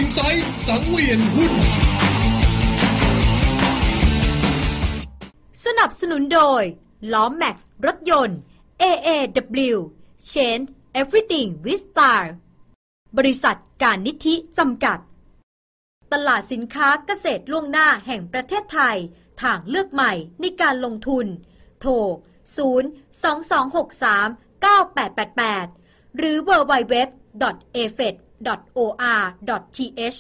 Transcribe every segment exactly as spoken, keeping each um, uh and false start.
งไซด์สังเวียนหุ้นสนับสนุนโดยล้อแม็กซ์รถยนต์ เอ เอ ดับเบิลยู Change Everything with Style บริษัทการนิธิจำกัดตลาดสินค้าเกษตรล่วงหน้าแห่งประเทศไทยทางเลือกใหม่ในการลงทุนโทร ศูนย์ สอง สอง หก สาม เก้า แปด แปด แปด หรือ ดับเบิลยู ดับเบิลยู ดับเบิลยู ดอท เอ เอฟ อี ดี ดอท โอ อาร์ ดอท ที เอช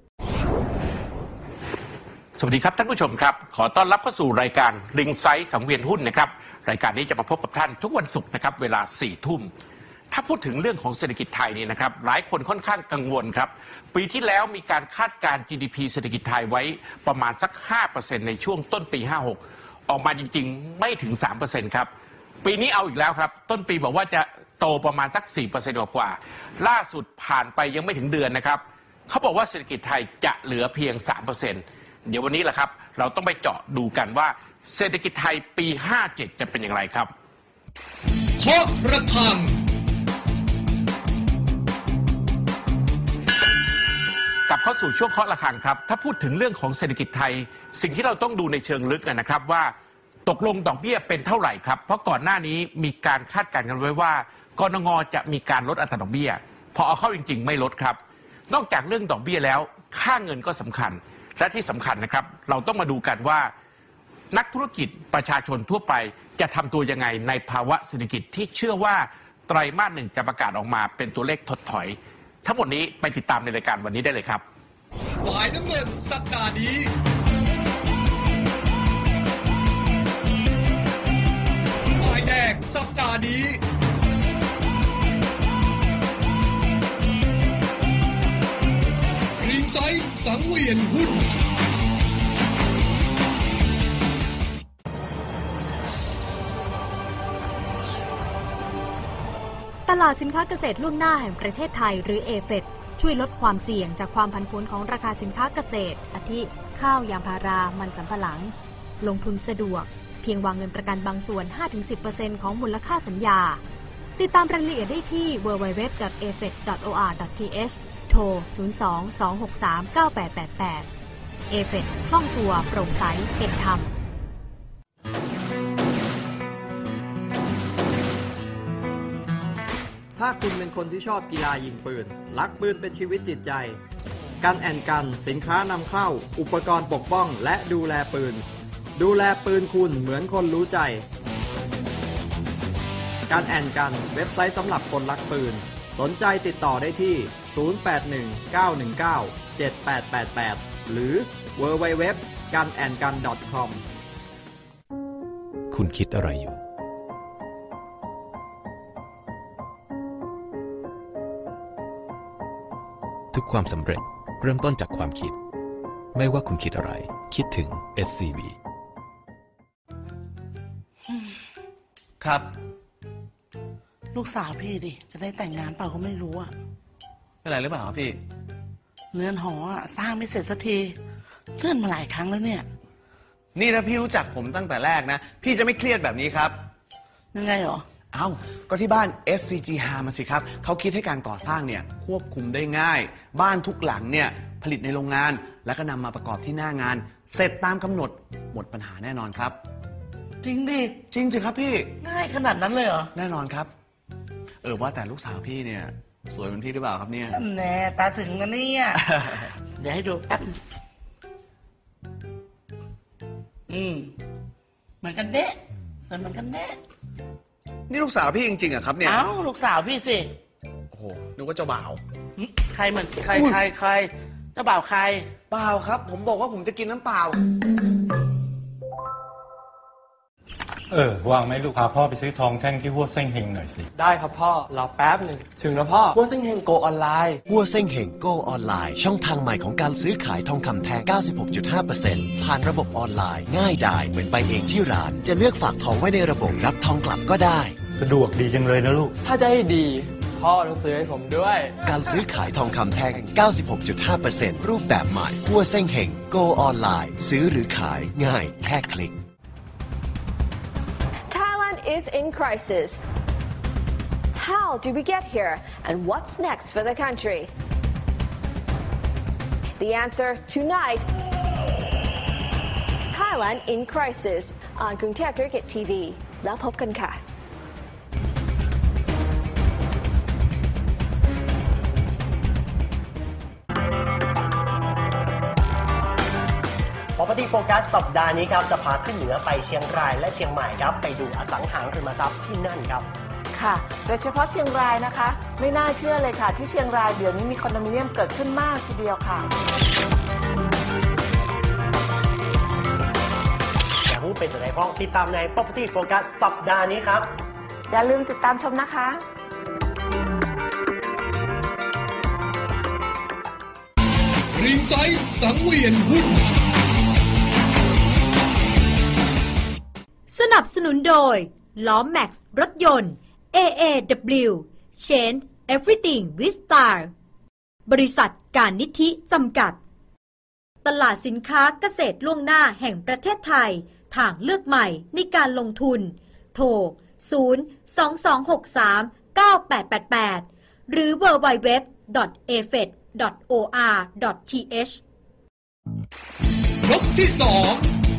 สวัสดีครับท่านผู้ชมครับขอต้อนรับเข้าสู่รายการริงไซส์สังเวียนหุ้นนะครับรายการนี้จะมาพบกับท่านทุกวันศุกร์นะครับเวลาสี่ทุ่มถ้าพูดถึงเรื่องของเศรษฐกิจไทยนี่นะครับหลายคนค่อนข้างกังวลครับปีที่แล้วมีการคาดการณ์ จี ดี พี เศรษฐกิจไทยไว้ประมาณสัก ห้าเปอร์เซ็นต์ ในช่วงต้นปีห้าหกออกมาจริงๆไม่ถึง สามเปอร์เซ็นต์ ครับปีนี้เอาอีกแล้วครับต้นปีบอกว่าจะโตประมาณสัก สี่เปอร์เซ็นต์ กว่าๆล่าสุดผ่านไปยังไม่ถึงเดือนนะครับเขาบอกว่าเศรษฐกิจไทยจะเหลือเพียง สามเปอร์เซ็นต์ เดี๋ยววันนี้แหละครับเราต้องไปเจาะดูกันว่าเศรษฐกิจไทยปีห้าเจ็ดจะเป็นอย่างไรครับเคาะระฆังกลับเข้าสู่ช่วงเคาะระฆังครับถ้าพูดถึงเรื่องของเศรษฐกิจไทยสิ่งที่เราต้องดูในเชิงลึกนะครับว่าตกลงดอกเบี้ยเป็นเท่าไหร่ครับเพราะก่อนหน้านี้มีการคาดการณ์กันไว้ว่ากนง.จะมีการลดอัตราดอกเบี้ยพอเอาเข้าจริงๆไม่ลดครับนอกจากเรื่องดอกเบี้ยแล้วค่าเงินก็สำคัญและที่สำคัญนะครับเราต้องมาดูกันว่านักธุรกิจประชาชนทั่วไปจะทำตัวยังไงในภาวะเศรษฐกิจที่เชื่อว่าไตรมาสหนึ่งจะประกาศออกมาเป็นตัวเลขถดถอยทั้งหมดนี้ไปติดตามในรายการวันนี้ได้เลยครับฝ่ายน้ำเงินสัปดาห์นี้ฝ่ายแดงสัปดาห์นี้ริงไซด์สังเวียนหุ้นตลาดสินค้าเกษตรล่วงหน้าแห่งประเทศไทยหรือ เอ เอฟ อี ดี ช่วยลดความเสี่ยงจากความผันผวนของราคาสินค้าเกษตรอาทิข้าวยางพารามันสำปะหลังลงทุนสะดวกเพียงวางเงินประกันบางส่วน ห้าถึงสิบเปอร์เซ็นต์ ของมูลค่าสัญญาติดตามรายละเอียดได้ที่ ดับเบิลยู ดับเบิลยู ดับเบิลยู ดอท เอ เอฟ อี ดี ดอท โอ อาร์ ดอท ที เอช โทร ศูนย์ สอง สอง หก สาม เก้า แปด แปด แปด เอ เอฟ อี ดี คล่องตัวโปร่งใสเป็นธรรมถ้าคุณเป็นคนที่ชอบกีฬายิงปืนรักปืนเป็นชีวิตจิตใจกันแอนกันสินค้านำเข้าอุปกรณ์ปกป้องและดูแลปืนดูแลปืนคุณเหมือนคนรู้ใจกันแอนกันเว็บไซต์สำหรับคนรักปืนสนใจติดต่อได้ที่ศูนย์ แปด หนึ่ง เก้า หนึ่ง เก้า เจ็ด แปด แปด แปดหรือ ดับเบิลยู ดับเบิลยู ดับเบิลยู ดอท กันแอนกัน ดอท คอมคุณคิดอะไรอยู่ทุกความสำเร็จเริ่มต้นจากความคิดไม่ว่าคุณคิดอะไรคิดถึง เอส ซี บีครับลูกสาวพี่ดิจะได้แต่งงานเปล่าก็ไม่รู้อะเป็นไรหรือเปล่าพี่เรือนหออะสร้างไม่เสร็จสักทีเลื่อนมาหลายครั้งแล้วเนี่ยนี่ถ้าพี่รู้จักผมตั้งแต่แรกนะพี่จะไม่เครียดแบบนี้ครับยังไงหรอเอ้าก็ที่บ้าน เอส ซี จี ฮาร์ มาสิครับเขาคิดให้การก่อสร้างเนี่ยควบคุมได้ง่ายบ้านทุกหลังเนี่ยผลิตในโรงงานแล้วก็นำมาประกอบที่หน้างานเสร็จตามกำหนดหมดปัญหาแน่นอนครับจริงดิจริงสิครับพี่ง่ายขนาดนั้นเลยเหรอแน่นอนครับเออว่าแต่ลูกสาวพี่เนี่ยสวยเหมือนพี่หรือเปล่าครับเนี่ยแน่ตาถึงกันเนี่ย เดี๋ยวให้ดูแป๊บอืมเหมือนกันเด๊ะสวยเหมือนกันเด๊ะนี่ลูกสาวพี่จริงๆอะครับเนี่ยเอ้าลูกสาวพี่สิโอ้โหนึกว่าเจ้าบ่าวใครเหมือนใครใครใครเจ้าบ่าวใครเปล่าครับผมบอกว่าผมจะกินน้ำเปล่าเออวางไหมลูกพาพ่อไปซื้อทองแท่งที่หัวเส้งเฮงหน่อยสิได้ครับพ่อรอแป๊บหนึ่งถึงแล้วพ่อหัวเส้งเฮงโกออนไลน์หัวเส้งเฮงโกออนไลน์ช่องทางใหม่ของการซื้อขายทองคำแท่ง เก้าสิบหกจุดห้าเปอร์เซ็นต์ ผ่านระบบออนไลน์ง่ายดายเหมือนไปเองที่ร้านจะเลือกฝากทองไว้ในระบบรับทองกลับก็ได้สะดวกดีจังเลยนะลูกถ้าจะให้ดีพ่อต้องซื้อให้ผมด้วยการซื้อขายทองคำแท่ง เก้าสิบหกจุดห้าเปอร์เซ็นต์ รูปแบบใหม่หัวเส้งเฮงโกออนไลน์ซื้อหรือขายง่ายแค่คลิก is in crisis. How did we get here, and what's next for the country? The answer tonight. Thailand in crisis on กรุงเทพธุรกิจทีวีแล้วพบกันค่ะ Property Focus สัปดาห์นี้ครับจะพาขึ้นเหนือไปเชียงรายและเชียงใหม่ครับไปดูอสังหาริมทรัพย์ที่นั่นครับค่ะโดยเฉพาะเชียงรายนะคะไม่น่าเชื่อเลยค่ะที่เชียงรายเดี๋ยวนี้มีคอนโดมิเนียมเกิดขึ้นมากทีเดียวค่ะอยากรู้เป็นจะไหนพ้องติดตามใน Property Focus สัปดาห์นี้ครับอย่าลืมติดตามชมนะคะริงไซส์สังเวียนหุ้นสนับสนุนโดยล้อแม็กซ์รถยนต์ เอ เอ ดับเบิลยู Change Everything with Style บริษัทการนิธิจำกัดตลาดสินค้าเกษตรล่วงหน้าแห่งประเทศไทยทางเลือกใหม่ในการลงทุนโทร ศูนย์ สอง สอง หก สาม เก้า แปด แปด แปด หรือ ดับเบิลยู ดับเบิลยู ดับเบิลยู ดอท เอ เอฟ อี ดี ดอท โอ อาร์ ดอท ที เอชยกที่สอง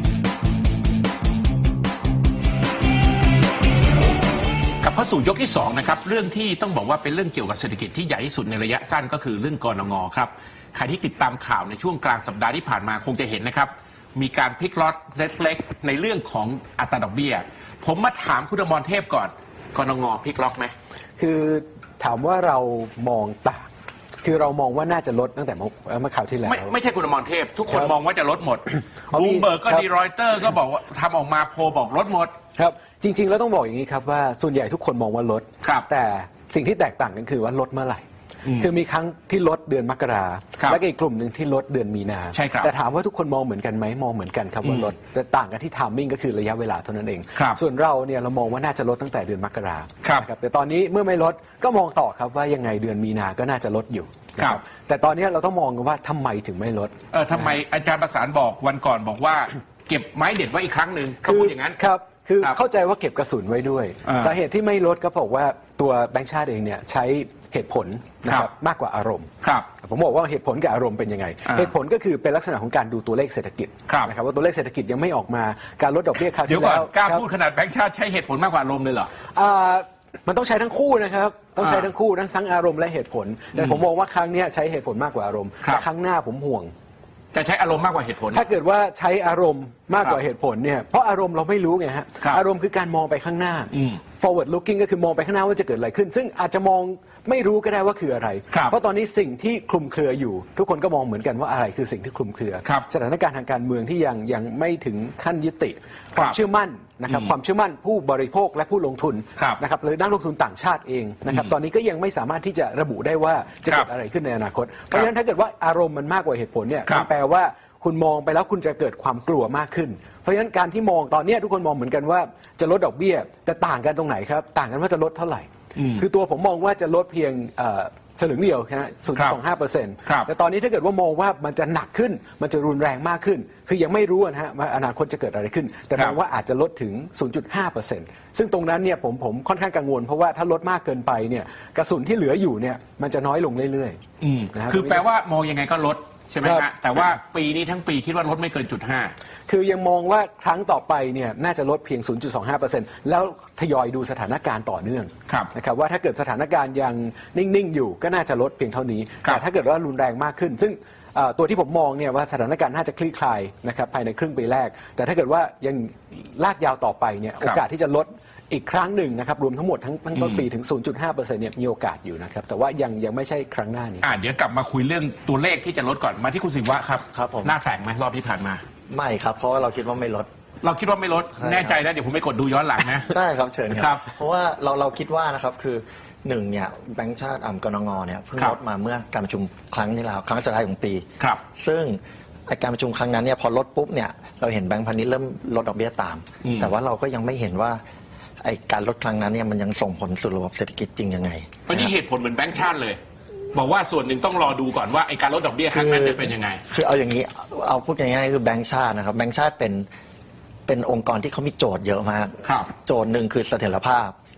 กลับเข้าสู่ยกที่สองนะครับเรื่องที่ต้องบอกว่าเป็นเรื่องเกี่ยวกับเศรษฐกิจที่ใหญ่ที่สุดในระยะสั้นก็คือเรื่องกนง.ครับใครที่ติดตามข่าวในช่วงกลางสัปดาห์ที่ผ่านมาคงจะเห็นนะครับมีการพลิกล็อตเล็กๆในเรื่องของอัตราดอกเบี้ยผมมาถามคุณอมรเทพก่อนกนง.พลิกล็อกไหมคือถามว่าเรามองต่างคือเรามองว่าน่าจะลดตั้งแต่เมื่อข่าวที่แล้วไม่ไม่ใช่คุณอมรเทพทุกคนมองว่าจะลดหมดบลูมเบิร์กก็ดีรอยเตอร์ก็บอกว่าทำออกมาโพลบอกลดหมดครับจริงๆแล้วต้องบอกอย่างนี้ครับว่าส่วนใหญ่ทุกคนมองว่าลดแต่สิ่งที่แตกต่างกันคือว่าลดเมื่อไหร่คือมีครั้งที่ลดเดือนมกราและอีกกลุ่มหนึ่งที่ลดเดือนมีนาแต่ถามว่าทุกคนมองเหมือนกันไหมมองเหมือนกันครับว่าลดแต่ต่างกันที่ไทมิ่งก็คือระยะเวลาเท่านั้นเองส่วนเราเนี่ยเรามองว่าน่าจะลดตั้งแต่เดือนมกราครับแต่ตอนนี้เมื่อไม่ลดก็มองต่อครับว่ายังไงเดือนมีนาก็น่าจะลดอยู่แต่ตอนนี้เราต้องมองกันว่าทำไมถึงไม่ลดเออทำไมอาจารย์ประสานบอกวันก่อนบอกว่าเก็บไม้เด็ดไว้อีกครั้งหนึ่งเขาพูดอย่างนั้นครับคือเข้าใจว่าเก็บกระสุนไว้ด้วยสาเหตุที่ไม่ลดก็เพราะว่าตัวแบงก์ชาติเองเนี่ยใช้เหตุผลนะครับมากกว่าอารมณ์ผมบอกว่าเหตุผลกับอารมณ์เป็นยังไงเหตุผลก็คือเป็นลักษณะของการดูตัวเลขเศรษฐกิจนะครับว่าตัวเลขเศรษฐกิจยังไม่ออกมาการลดดอกเบี้ยคราวที่แล้วกล้าพูดขนาดแบงก์ชาติใช้เหตุผลมากกว่าอารมณ์เลยเหรอมันต้องใช้ทั้งคู่นะครับต้องใช้ทั้งคู่ทั้งทั้งอารมณ์และเหตุผลแต่ผมมองว่าครั้งนี้ใช้เหตุผลมากกว่าอารมณ์แต่ครั้งหน้าผมห่วงจะใช้อารมณ์มากกว่าเหตุผลถ้าเกิดว่าใช้อารมณ์มากกว่าเหตุผลเนี่ยเพราะอารมณ์เราไม่รู้ไงฮะอารมณ์คือการมองไปข้างหน้า forward looking ก็คือมองไปข้างหน้าว่าจะเกิดอะไรขึ้นซึ่งอาจจะมองไม่รู้ก็ได้ว่าคืออะไรเพราะตอนนี้สิ่งที่คลุมเครืออยู่ทุกคนก็มองเหมือนกันว่าอะไรคือสิ่งที่คลุมเครือสถานการณ์ทางการเมืองที่ยังยังไม่ถึงขั้นยุติความเชื่อมั่นนะครับความเชื่อมั่นผู้บริโภคและผู้ลงทุนนะครับหรือนักลงทุนต่างชาติเองนะครับตอนนี้ก็ยังไม่สามารถที่จะระบุได้ว่าจะเกิดอะไรขึ้นในอนาคตเพราะฉะนั้นถ้าเกิดว่าอารมณ์มันมากกว่าเหตุผลเนี่ยมันแปลว่าคุณมองไปแล้วคุณจะเกิดความกลัวมากขึ้นเพราะฉะนั้นการที่มองตอนนี้ทุกคนมองเหมือนกันว่าจะลดดอกเบี้ยแต่ต่างกันตรงไหนครับต่างกันว่าจะลดเท่าไหร่คือตัวผมมองว่าจะลดเพียงสลึงเดียวนะ ศูนย์จุดสองห้าเปอร์เซ็นต์ แต่ตอนนี้ถ้าเกิดว่ามองว่ามันจะหนักขึ้นมันจะรุนแรงมากขึ้นคือยังไม่รู้นะฮะว่าอนาคตจะเกิดอะไรขึ้นแต่มองว่าอาจจะลดถึง ศูนย์จุดห้าเปอร์เซ็นต์ ซึ่งตรงนั้นเนี่ยผมผมค่อนข้างกังวลเพราะว่าถ้าลดมากเกินไปเนี่ยกระสุนที่เหลืออยู่เนี่ยมันจะน้อยลงเรื่อยๆนะคือแปลว่ามองยังไงก็ลดใช่ไหมฮะแต่ว่าปีนี้ทั้งปีคิดว่าลดไม่เกินจุดห้าคือยังมองว่าครั้งต่อไปเนี่ยน่าจะลดเพียง ศูนย์จุดสองห้าเปอร์เซ็นต์ แล้วทยอยดูสถานการณ์ต่อเนื่องนะครับว่าถ้าเกิดสถานการณ์ยังนิ่งๆอยู่ก็น่าจะลดเพียงเท่านี้แต่ถ้าเกิดว่ารุนแรงมากขึ้นซึ่งตัวที่ผมมองเนี่ยว่าสถานการณ์น่าจะคลี่คลายนะครับภายในครึ่งปีแรกแต่ถ้าเกิดว่ายังลากยาวต่อไปเนี่ยโอกาสที่จะลดอีกครั้งหนึ่งนะครับรวมทั้งหมดทั้งทั้งต้นปีถึง ศูนย์จุดห้าเปอร์เซ็นต์ เนี่ยมีโอกาสอยู่นะครับแต่ว่ายังยังไม่ใช่ครั้งหน้านี้อ่าเดี๋ยวกลับมาคุยเรื่องตัวเลขที่จะลดก่อนมาที่คุณศิวะครับครับผมหน้าแข็งไหมรอบที่ผ่านมาไม่ครับเพราะว่าเราคิดว่าไม่ลดเราคิดว่าไม่ลดแน่ใจนะเดี๋ยวผมไปกดดูย้อนหลังนะได้ครับเชิญครับเพราะว่าเราเราคิดว่านะครับคือหนึ่งเนี่ยแบงก์ชาติอ่ำกนงเนี่ยเพิ่งลดมาเมื่อการประชุมครั้งที่แล้วครั้งสุดท้ายของปีครับซึ่งการประชุมครั้งนั้นเนี่ยพอลดปุ๊บเนี่ยเราเห็นแบงก์พาณิชย์เริ่มลดดอกเบี้ยตามแต่ว่าเราก็ยังไม่เห็นว่าไอการลดครั้งนั้นเนี่ยมันยังส่งผลสู่ระบบเศรษฐกิจจริงยังไงเพราะนี่เหตุผลเหมือนแบงก์ชาติเลยบอกว่าส่วนหนึ่งต้องรอดูก่อนว่าไอการลดดอกเบี้ยครั้งนั้นจะเป็นยังไงคือเอาอย่างนี้เอาพูดง่ายๆคือแบงก์ชาตินะครับแบงก์ชาติเป็นเป็นองค์กรที่เขามีโจทย์เยอะมากโจทย์หนึ่งคือเสถียรภาพ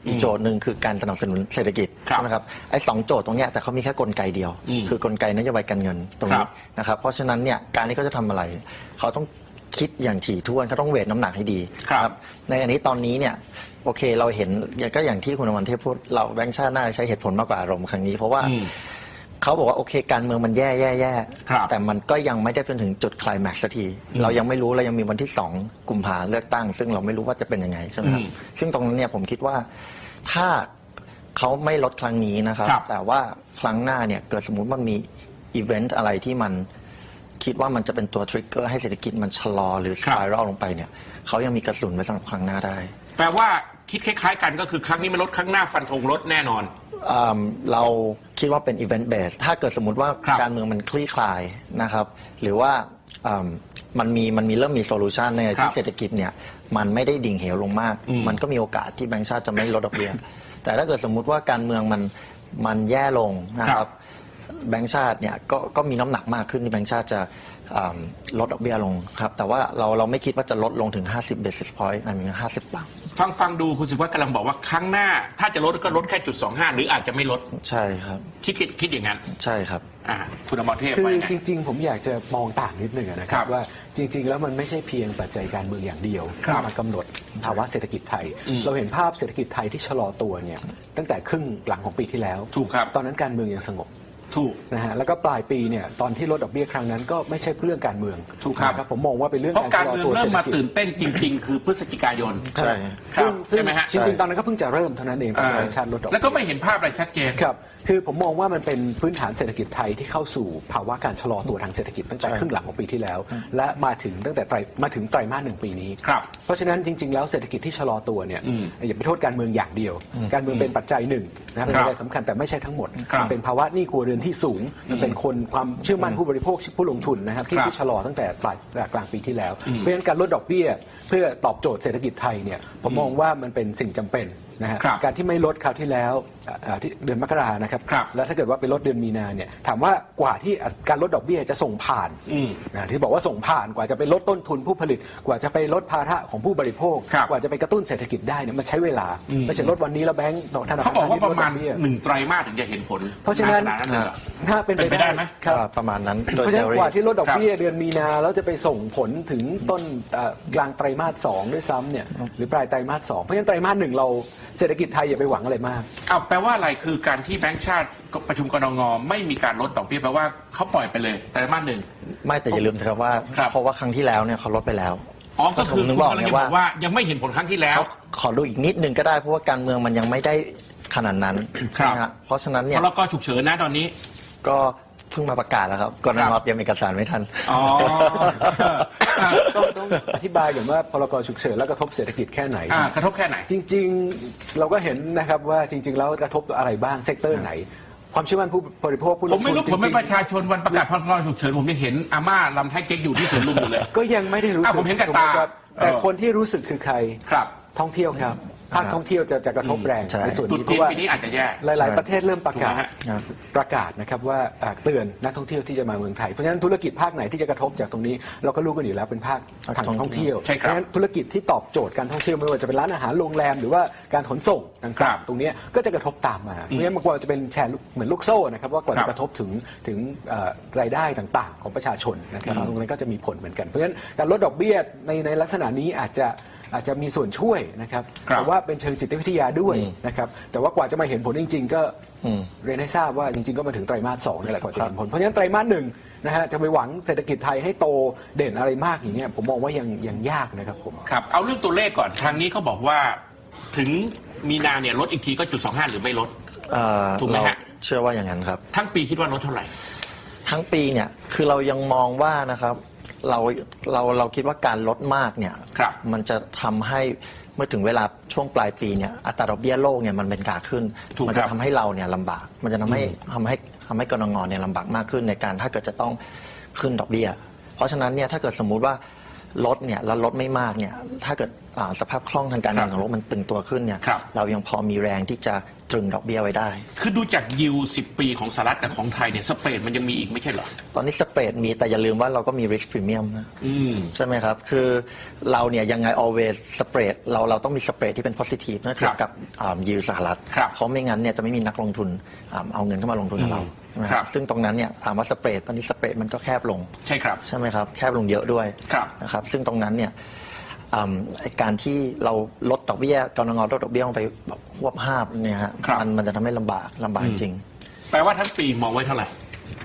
อีกโจทย์หนึ่งคือการสนับสนุนเศรษฐกิจใช่ไหมครับไอ้สองโจทย์ตรงเนี้ยแต่เขามีแค่กลไกเดียวคือกลไกนโยบายการเงินตรงนี้นะครับเพราะฉะนั้นเนี่ยการที่เขาจะทำอะไรเขาต้องคิดอย่างถี่ถ้วนเขาต้องเวทน้ำหนักให้ดีครับในอันนี้ตอนนี้เนี่ยโอเคเราเห็นก็อย่างที่คุณอมรเทพพูดเราแบงก์ชาติน่าจะใช้เหตุผลมากกว่าอารมณ์ครั้งนี้เพราะว่าเขาบอกว่าโอเคการเมืองมันแย่แย่แย่แต่มันก็ยังไม่ได้เป็นถึงจุดไคลแม็กซ์สักทีเรายังไม่รู้เรายังมีวันที่สองกุมภาเลือกตั้งซึ่งเราไม่รู้ว่าจะเป็นยังไงใช่ไหมครับซึ่งตรงนั้นเนี่ยผมคิดว่าถ้าเขาไม่ลดครั้งนี้นะครับแต่ว่าครั้งหน้าเนี่ยเกิดสมมุติมันมีอีเวนต์อะไรที่มันคิดว่ามันจะเป็นตัวทริกเกอร์ให้เศรษฐกิจมันชะลอหรือสไปรัลลงไปเนี่ยเขายังมีกระสุนไว้สำหรับครั้งหน้าได้แปลว่าคิดคล้ายๆกันก็คือครั้งนี้ไม่ลดครั้งหน้าฟันธงลดแน่นอนเราคิดว่าเป็นอีเวนต์เบสถ้าเกิดสมมติว่าการเมืองมันคลี่คลายนะครับหรือว่ามันมีมันมีเริ่มมีโซลูชันในที่เศรษฐกิจเนี่ยมันไม่ได้ดิ่งเหวลงมากมันก็มีโอกาสที่แบงก์ชาติจะไม่ลดดอกเบี้ยแต่ถ้าเกิดสมมุติว่าการเมืองมันมันแย่ลงนะครับแบงก์ชาติเนี่ยก็ก็มีน้ำหนักมากขึ้นที่แบงก์ชาติจะลดดอกเบี้ยลงครับแต่ว่าเราเราไม่คิดว่าจะลดลงถึงห้าสิบ basis point อันนี้ห้าสิบตังค์ฟังฟังดูคุณสิวัฒน์กำลังบอกว่าครั้งหน้าถ้าจะลดก็ลดแค่จุดสองห้าหรืออาจจะไม่ลดใช่ครับคิดคิดคิดอย่างนั้นใช่ครับคุณอมรเทพคือจริงๆผมอยากจะมองต่างนิดหนึ่งนะครับว่าจริงๆแล้วมันไม่ใช่เพียงปัจจัยการเมืองอย่างเดียวที่มากำหนดภาวะเศรษฐกิจไทยเราเห็นภาพเศรษฐกิจไทยที่ชะลอตัวเนี่ยตั้งแต่ครึ่งหลังของปีที่แล้วถูกครับตอนนั้นการเมืองยังสงบถูกนะฮะแล้วก็ปลายปีเนี่ยตอนที่ลดดอกเบี้ยครั้งนั้นก็ไม่ใช่เรื่องการเมืองถูกครับผมมองว่าเป็นเรื่องการเมืองเริ่มมาตื่นเต้นจริงๆคือพฤศจิกายนใช่ใช่ไหมฮะจริงๆตอนนั้นก็เพิ่งจะเริ่มเท่านั้นเองประชาชนลดดอกเบี้ยแล้วก็ไม่เห็นภาพอะไรชัดเจนครับคือผมมองว่ามันเป็นพื้นฐานเศรษฐกิจไทยที่เข้าสู่ภาวะการชะลอตัวทางเศรษฐกิจตั้งแต่ครึ่งหลังของปีที่แล้วและมาถึงตั้งแต่ไตรมาถึงไตรมาสหนึ่งปีนี้เพราะฉะนั้นจริงๆแล้วเศรษฐกิจที่ชะลอตัวเนี่ยอย่าไปโทษการเมืองอย่างเดียวการเมืองเป็นปัจจัยหนึ่งนะเป็นปัจจัยสำคัญแต่ไม่ใช่ทั้งหมดมันเป็นภาวะหนี้ครัวเรือนที่สูงมันเป็นคนความเชื่อมั่นผู้บริโภคผู้ลงทุนนะครับที่ที่ชะลอตั้งแต่ปลายกลางปีที่แล้วเพราะฉะนั้นการลดดอกเบี้ยเพื่อตอบโจทย์เศรษฐกิจไทยเนี่ยผมมองว่ามันเป็นสิ่งจำเป็นนะฮะการที่ไม่ลดคราวที่แล้วที่เดือนมกรานะครับแล้วถ้าเกิดว่าไปลดเดือนมีนาเนี่ยถามว่ากว่าที่การลดดอกเบี้ยจะส่งผ่านนะที่บอกว่าส่งผ่านกว่าจะไปลดต้นทุนผู้ผลิตกว่าจะไปลดภาระของผู้บริโภคกว่าจะไปกระตุ้นเศรษฐกิจได้เนี่ยมันใช้เวลาไม่ใช่ลดวันนี้แล้วแบงก์ธนาคารเขาบอกว่าประมาณหนึ่งไตรมาสถึงจะเห็นผลเพราะฉะนั้นถ้าเป็นไปได้ไหมประมาณนั้นเพราะฉะนั้นกว่าที่ลดดอกเบี้ยเดือนมีนาแล้วจะไปส่งผลถึงต้นกลางไตรมาสสองด้วยซ้ำเนี่ยหรือปลายไตรมาสสองเพราะฉะนั้นไตรมาสหนึ่งเราเศรษฐกิจไทยอย่าไปหวังอะไรมากอ้าวแปลว่าอะไรคือการที่แบงก์ชาติประชุมกนงไม่มีการลดดอกเบี้ยแปลว่าเขาปล่อยไปเลยไตรมาสหนึ่งไม่แต่อย่าลืมนะครับว่าเพราะว่าครั้งที่แล้วเนี่ยเขาลดไปแล้วอ๋อก็คือคุณกำลังจะบอกว่ายังไม่เห็นผลครั้งที่แล้วขอดูอีกนิดนึงก็ได้เพราะว่าการเมืองมันยังไม่ได้ขนาดนั้นใช่ไหมฮะเพราะฉะนั้นเนี่ยพรกฉุกเฉินนะตอนนี้ก็เพิ่งมาประกาศแล้วครับกนงเตรียมเอกสารไม่ทันอ๋อต้องต้องอธิบายก่อนว่าพรกฉุกเฉินแล้วกระทบเศรษฐกิจแค่ไหนกระทบแค่ไหนจริงๆเราก็เห็นนะครับว่าจริงๆแล้วกระทบอะไรบ้างเซกเตอร์ไหนความเชื่อมั่นผู้บริโภคผู้ลงทุนผมไม่รู้ผมเป็นประชาชนวันประกาศพรกฉุกเฉินผมยังเห็นอาม่าลำไทยเก๊กอยู่ที่สวนลุมอยู่เลยก็ยังไม่ได้รู้สึกผมเห็นกับตาแต่คนที่รู้สึกคือใครครับท่องเที่ยวครับภาคท่องเที่ยวจะจะกระทบแรงในส่วนนี้เพราะว่าปีนี้อาจจะแย่หลายๆประเทศเริ่มประกาศประกาศนะครับว่าเตือนนักท่องเที่ยวที่จะมาเมืองไทยเพราะฉะนั้นธุรกิจภาคไหนที่จะกระทบจากตรงนี้เราก็รู้กันอยู่แล้วเป็นภาคทางท่องเที่ยวเพราะฉะนั้นธุรกิจที่ตอบโจทย์การท่องเที่ยวไม่ว่าจะเป็นร้านอาหารโรงแรมหรือว่าการขนส่งต่างๆตรงนี้ก็จะกระทบตามมาเพราะฉะนั้นมันกว่าจะเป็นแชร์เหมือนลูกโซ่นะครับว่ากว่าจะกระทบถึงถึงรายได้ต่างๆของประชาชนนะครับตรงนั้นก็จะมีผลเหมือนกันเพราะฉะนั้นการลดดอกเบี้ยในในลักษณะนี้อาจจะอาจจะมีส่วนช่วยนะครับแต่ว่าเป็นเชิงจิตวิทยาด้วยนะครับแต่ว่ากว่าจะมาเห็นผลจริงๆก็เรียนให้ทราบว่าจริงๆก็มาถึงไตรมาสสองนี่แหละกว่าจะเห็นผลเพราะฉะนั้นไตรมาสหนึ่งนะฮะจะไปหวังเศรษฐกิจไทยให้โตเด่นอะไรมากอย่างนี้ผมมองว่ายังยังยากนะครับผมครับเอาเรื่องตัวเลขก่อนทางนี้เขาบอกว่าถึงมีนาเนี่ยลดอีกทีก็จุดสองห้าหรือไม่ลดถูกไหมฮะเชื่อว่าอย่างนั้นครับทั้งปีคิดว่าลดเท่าไหร่ทั้งปีเนี่ยคือเรายังมองว่านะครับเราเราเราคิดว่าการลดมากเนี่ยมันจะทำให้เมื่อถึงเวลาช่วงปลายปีเนี่ยอัตราดอกเบี้ยโลกเนี่ยมันเป็นขาขึ้นมันจะทำให้เราเนี่ยลำบากมันจะทำให้ทำให้ทำให้กนงเนี่ยลำบากมากขึ้นในการถ้าเกิดจะต้องขึ้นดอกเบี้ยเพราะฉะนั้นเนี่ยถ้าเกิดสมมุติว่าลดเนี่ยแล้วลดไม่มากเนี่ยถ้าเกิดสภาพคล่องทางการเงินของโลกมันตึงตัวขึ้นเนี่ยเรายังพอมีแรงที่จะตรึงดอกเบี้ยไว้ได้คือดูจากยิวสิบปีของสหรัฐกับของไทยเนี่ยสเปรดมันยังมีอีกไม่ใช่เหรอตอนนี้สเปรดมีแต่อย่าลืมว่าเราก็มี risk premium นะใช่ไหมครับคือเราเนี่ยยังไง always สเปรดเราเราต้องมีสเปรดที่เป็น positive นะเทียบกับยิวสหรัฐเพราะไม่งั้นเนี่ยจะไม่มีนักลงทุนเอาเงินเข้ามาลงทุนกับเราซึ่งตรงนั้นเนี่ยถามว่าสเปรดตอนนี้สเปรดมันก็แคบลงใช่ครับใช่ไหมครับแคบลงเยอะด้วยนะครับซึ่งตรงนั้นเนี่ยการที่เราลดดอกเบี้ยกนงลดดอกเบี้ยลงไปแบบควบห้าเนี่ยฮะมันมันจะทำให้ลำบากลำบากจริงแปลว่าทั้งปีมองไว้เท่าไหร่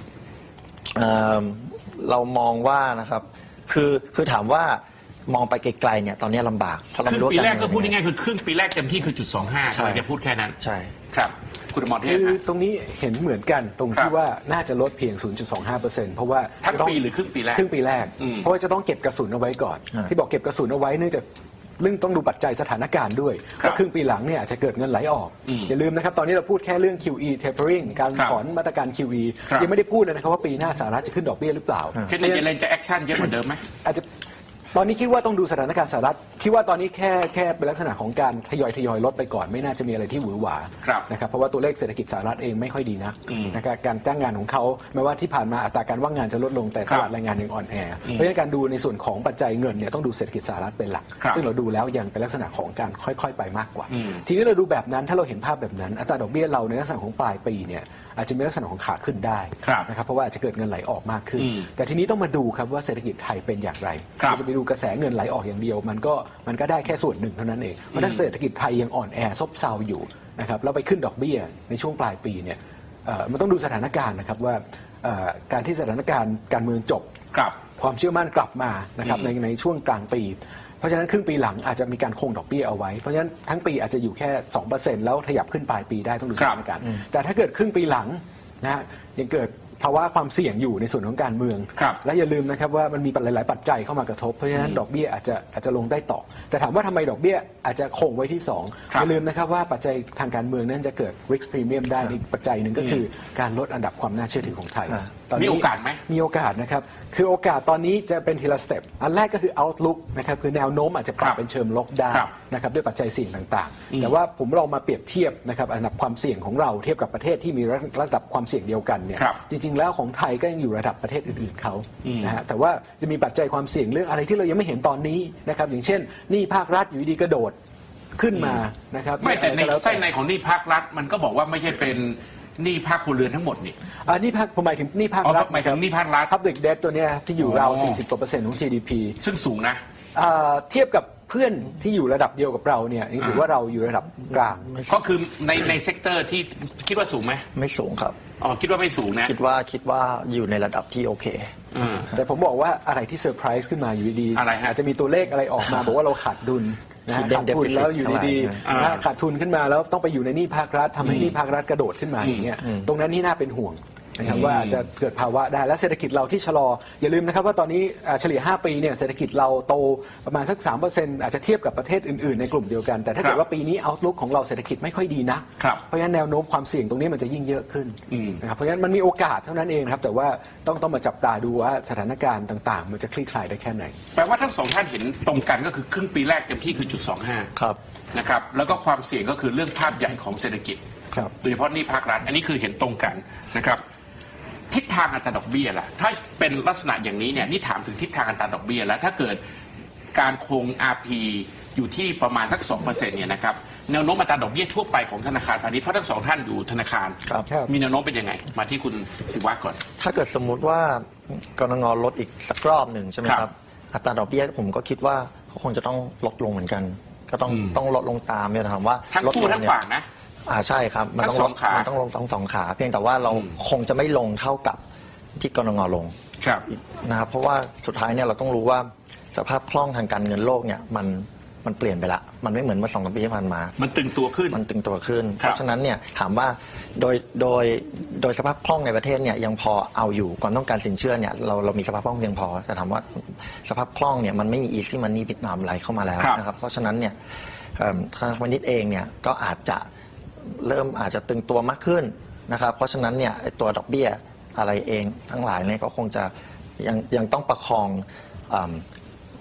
เรามองว่านะครับคือคือถามว่ามองไปไกลๆเนี่ยตอนนี้ลำบากเพราะเราครึ่งปีแรกก็พูดง่ายๆคือครึ่งปีแรกเต็มที่คือจุดสองห้าเราจะพูดแค่นั้นใช่ครับคุณอมรเทพคือตรงนี้เห็นเหมือนกันตรงที่ว่าน่าจะลดเพียง ศูนย์จุดสองห้าเปอร์เซ็นต์ เพราะว่าทั้งปีหรือครึ่งปีแรกครึ่งปีแรกเพราะว่าจะต้องเก็บกระสุนเอาไว้ก่อนที่บอกเก็บกระสุนเอาไว้เนื่องจากเรื่องต้องดูปัจจัยสถานการณ์ด้วยว่าครึ่งปีหลังเนี่ยอาจจะเกิดเงินไหลออกอย่าลืมนะครับตอนนี้เราพูดแค่เรื่อง คิว อี tapering การถอนมาตรการ คิว อี ยังไม่ได้พูดเลยนะครับว่าปีหน้าสหรัฐจะขึ้นดอกเบี้ยหรือเปล่าเช่นในเจเลนจะแอคชั่นเยอะเหมือนเดิมไหมอาจจะตอนนี้คิดว่าต้องดูสถานการณ์สหรัฐคิดว่าตอนนี้แค่แค่เป็นลักษณะของการทยอยทยอยลดไปก่อนไม่น่าจะมีอะไรที่หวือหวานะครับเพราะว่าตัวเลขเศรษฐกิจสหรัฐเองไม่ค่อยดีนักนะครับการจ้างงานของเขาแม้ว่าที่ผ่านมาอัตราการว่างงานจะลดลงแต่ตลาดแรงงานยังอ่อนแอเพราะฉะนั้นการดูในส่วนของปัจจัยเงินเนี่ยต้องดูเศรษฐกิจสหรัฐเป็นหลักซึ่งเราดูแล้วยังเป็นลักษณะของการค่อยๆไปมากกว่าทีนี้เราดูแบบนั้นถ้าเราเห็นภาพแบบนั้นอัตราดอกเบี้ยเราในลักษณะของปลายปีเนี่ยอาจจะมีลักษณะของขาขึ้นได้นะครับเพราะว่าอาจจะเกิดเงินไหลออกมากขึ้นแต่ทีนี้ต้องมาดูครับว่าเศรษฐกิจไทยเป็นอย่างไรเราจะไปดูกระแสเงินไหลออกอย่างเดียวมันก็มันก็ได้แค่ส่วนหนึ่งเท่านั้นเองเพราะถ้าเศรษฐกิจไทยยังอ่อนแอซบเซาอยู่นะครับแล้วไปขึ้นดอกเบี้ยในช่วงปลายปีเนี่ยมันต้องดูสถานการณ์นะครับว่าการที่สถานการณ์การเมืองจบความเชื่อมั่นกลับมานะครับในในช่วงกลางปีเพราะฉะนั้นครึ่งปีหลังอาจจะมีการคงดอกเบี้ยเอาไว้เพราะฉะนั้นทั้งปีอาจจะอยู่แค่ สองเปอร์เซ็นต์ แล้วขยับขึ้นปลายปีได้ต้องดูสถานการณ์แต่ถ้าเกิดครึ่งปีหลังนะฮะยังเกิดภาวะความเสี่ยงอยู่ในส่วนของการเมืองและอย่าลืมนะครับว่ามันมีหลายๆปัจจัยเข้ามากระทบเพราะฉะนั้นดอกเบี้ยอาจจะอาจจะลงได้ต่อแต่ถามว่าทำไมดอกเบี้ยอาจจะคงไว้ที่สองอย่าลืมนะครับว่าปัจจัยทางการเมืองนั้นจะเกิด risk premium ได้อีกปัจจัยหนึ่งก็คือการลดอันดับความน่าเชื่อถือของไทยมีโอกาสไหมมีโอกาสนะครับคือโอกาสตอนนี้จะเป็นทีละสเต็ปอันแรกก็คือ outlook นะครับคือแนวโน้มอาจจะปรับเป็นเชิงลบได้นะครับด้วยปัจจัยเสี่ยงต่างๆแต่ว่าผมลองมาเปรียบเทียบนะครับอันดับความเสี่ยงของเราเทียบกับประเทศที่มีระดับความเสี่ยงเดียวกันเนี่ยจริงๆแล้วของไทยก็ยังอยู่ระดับประเทศอื่นๆเขานะฮะแต่ว่าจะมีปัจจัยความเสี่ยงเรื่องอะไรที่เรายังไม่เห็นตอนนี้นะครับอย่างเช่นหนี้ภาครัฐอยู่ดีกระโดดขึ้นมานะครับไม่แต่ในไส้ในของหนี้ภาครัฐมันก็บอกว่าไม่ใช่เป็นหนี้ภาคครัวเรือนทั้งหมดนี่อ่านี่ภาคผมหมายถึงหนี้ภาครัฐหมายถึงหนี้ภาครัฐ Public Debt ตัวเนี้ยที่อยู่ราวสี่สิบกว่าเปอร์เซ็นต์ของ จี ดี พีซึ่งสูงนะเทียบกับเพื่อนที่อยู่ระดับเดียวกับเราเนี่ยนี่ถือว่าเราอยู่ระดับกลางก็คือในในเซกเตอร์ที่คิดว่าสูงไหมไม่สูงครับอ๋อคิดว่าไม่สูงนะคิดว่าคิดว่าอยู่ในระดับที่โอเคแต่ผมบอกว่าอะไรที่เซอร์ไพรส์ขึ้นมาอยู่ดีอะไรอาจจะมีตัวเลขอะไรออกมาบอกว่าเราขาดดุลขาดทุนแล้วอยู่ดีๆขาดทุนขึ้นมาแล้วต้องไปอยู่ในหนี้ภาครัฐทำให้หนี้ภาครัฐกระโดดขึ้นมาอย่างเงี้ยตรงนั้นนี่น่าเป็นห่วงนะครับว่าจะเกิดภาวะได้และเศรษฐกิจเราที่ชะลออย่าลืมนะครับว่าตอนนี้เฉลี่ยห้าปีเนี่ยเศรษฐกิจเราโตประมาณสัก สามเปอร์เซ็นต์ อาจจะเทียบกับประเทศอื่นๆในกลุ่มเดียวกันแต่ถ้าเกิดว่าปีนี้ outlook ของเราเศรษฐกิจไม่ค่อยดีนะเพราะฉะนั้นแนวโน้มความเสี่ยงตรงนี้มันจะยิ่งเยอะขึ้นนะครับเพราะฉะนั้นมันมีโอกาสเท่านั้นเองครับแต่ว่าต้องต้องมาจับตาดูว่าสถานการณ์ต่างๆมันจะคลี่คลายได้แค่ไหนแปลว่าทั้งสองท่านเห็นตรงกันก็คือครึ่งปีแรกเต็มที่คือจุดสองห้าครับนะครับแล้วก็ความเสี่ยงก็คือเรื่องภาพใหญ่ของเศรษฐกิจโดยเฉพาะหนี้ภาครัฐอันนี้คือเห็นตรงกันนะครับทิศทางอัตราดอกเบี้ยล่ะถ้าเป็นลักษณะอย่างนี้เนี่ยนี่ถามถึงทิศทางอัตราดอกเบี้ยแล้วถ้าเกิดการคง อาร์ พี อยู่ที่ประมาณสัก สองเปอร์เซ็นต์ เนี่ยนะครับแนวโน้มอัตราดอกเบี้ยทั่วไปของธนาคารพาณิชย์เพราะทั้งสองท่านอยู่ธนาคารมีแนวโน้มเป็นยังไงมาที่คุณศิวะก่อนถ้าเกิดสมมุติว่ากนงลดอีกสักรอบหนึ่งใช่ไหมครับอัตราดอกเบี้ยผมก็คิดว่าเขาคงจะต้องลดลงเหมือนกันก็ต้องต้องลดลงตามเนี่ยถามว่าทั้งตู้ทั้งฝั่งนะอ่าใช่ครับมันต้องลงมันต้องลงทั้งสองขาเพียงแต่ว่าเราคงจะไม่ลงเท่ากับที่กนงลงนะครับเพราะว่าสุดท้ายเนี่ยเราต้องรู้ว่าสภาพคล่องทางการเงินโลกเนี่ยมันมันเปลี่ยนไปละมันไม่เหมือนเมื่อสองสามปีที่ผ่านมามันตึงตัวขึ้นมันตึงตัวขึ้นเพราะฉะนั้นเนี่ยถามว่าโดยโดยโดยสภาพคล่องในประเทศเนี่ยยังพอเอาอยู่ความต้องการสินเชื่อเนี่ยเราเรามีสภาพคล่องเพียงพอแต่ถามว่าสภาพคล่องเนี่ยมันไม่มี easy money ปิดหนามไหลเข้ามาแล้วนะครับเพราะฉะนั้นเนี่ยทางพาณิชย์เองเนี่ยก็อาจจะเริ่มอาจจะตึงตัวมากขึ้นนะครับเพราะฉะนั้นเนี่ยตัวดอกเบี้ยอะไรเองทั้งหลายเนี่ยก็คงจะยังยังต้องประคอง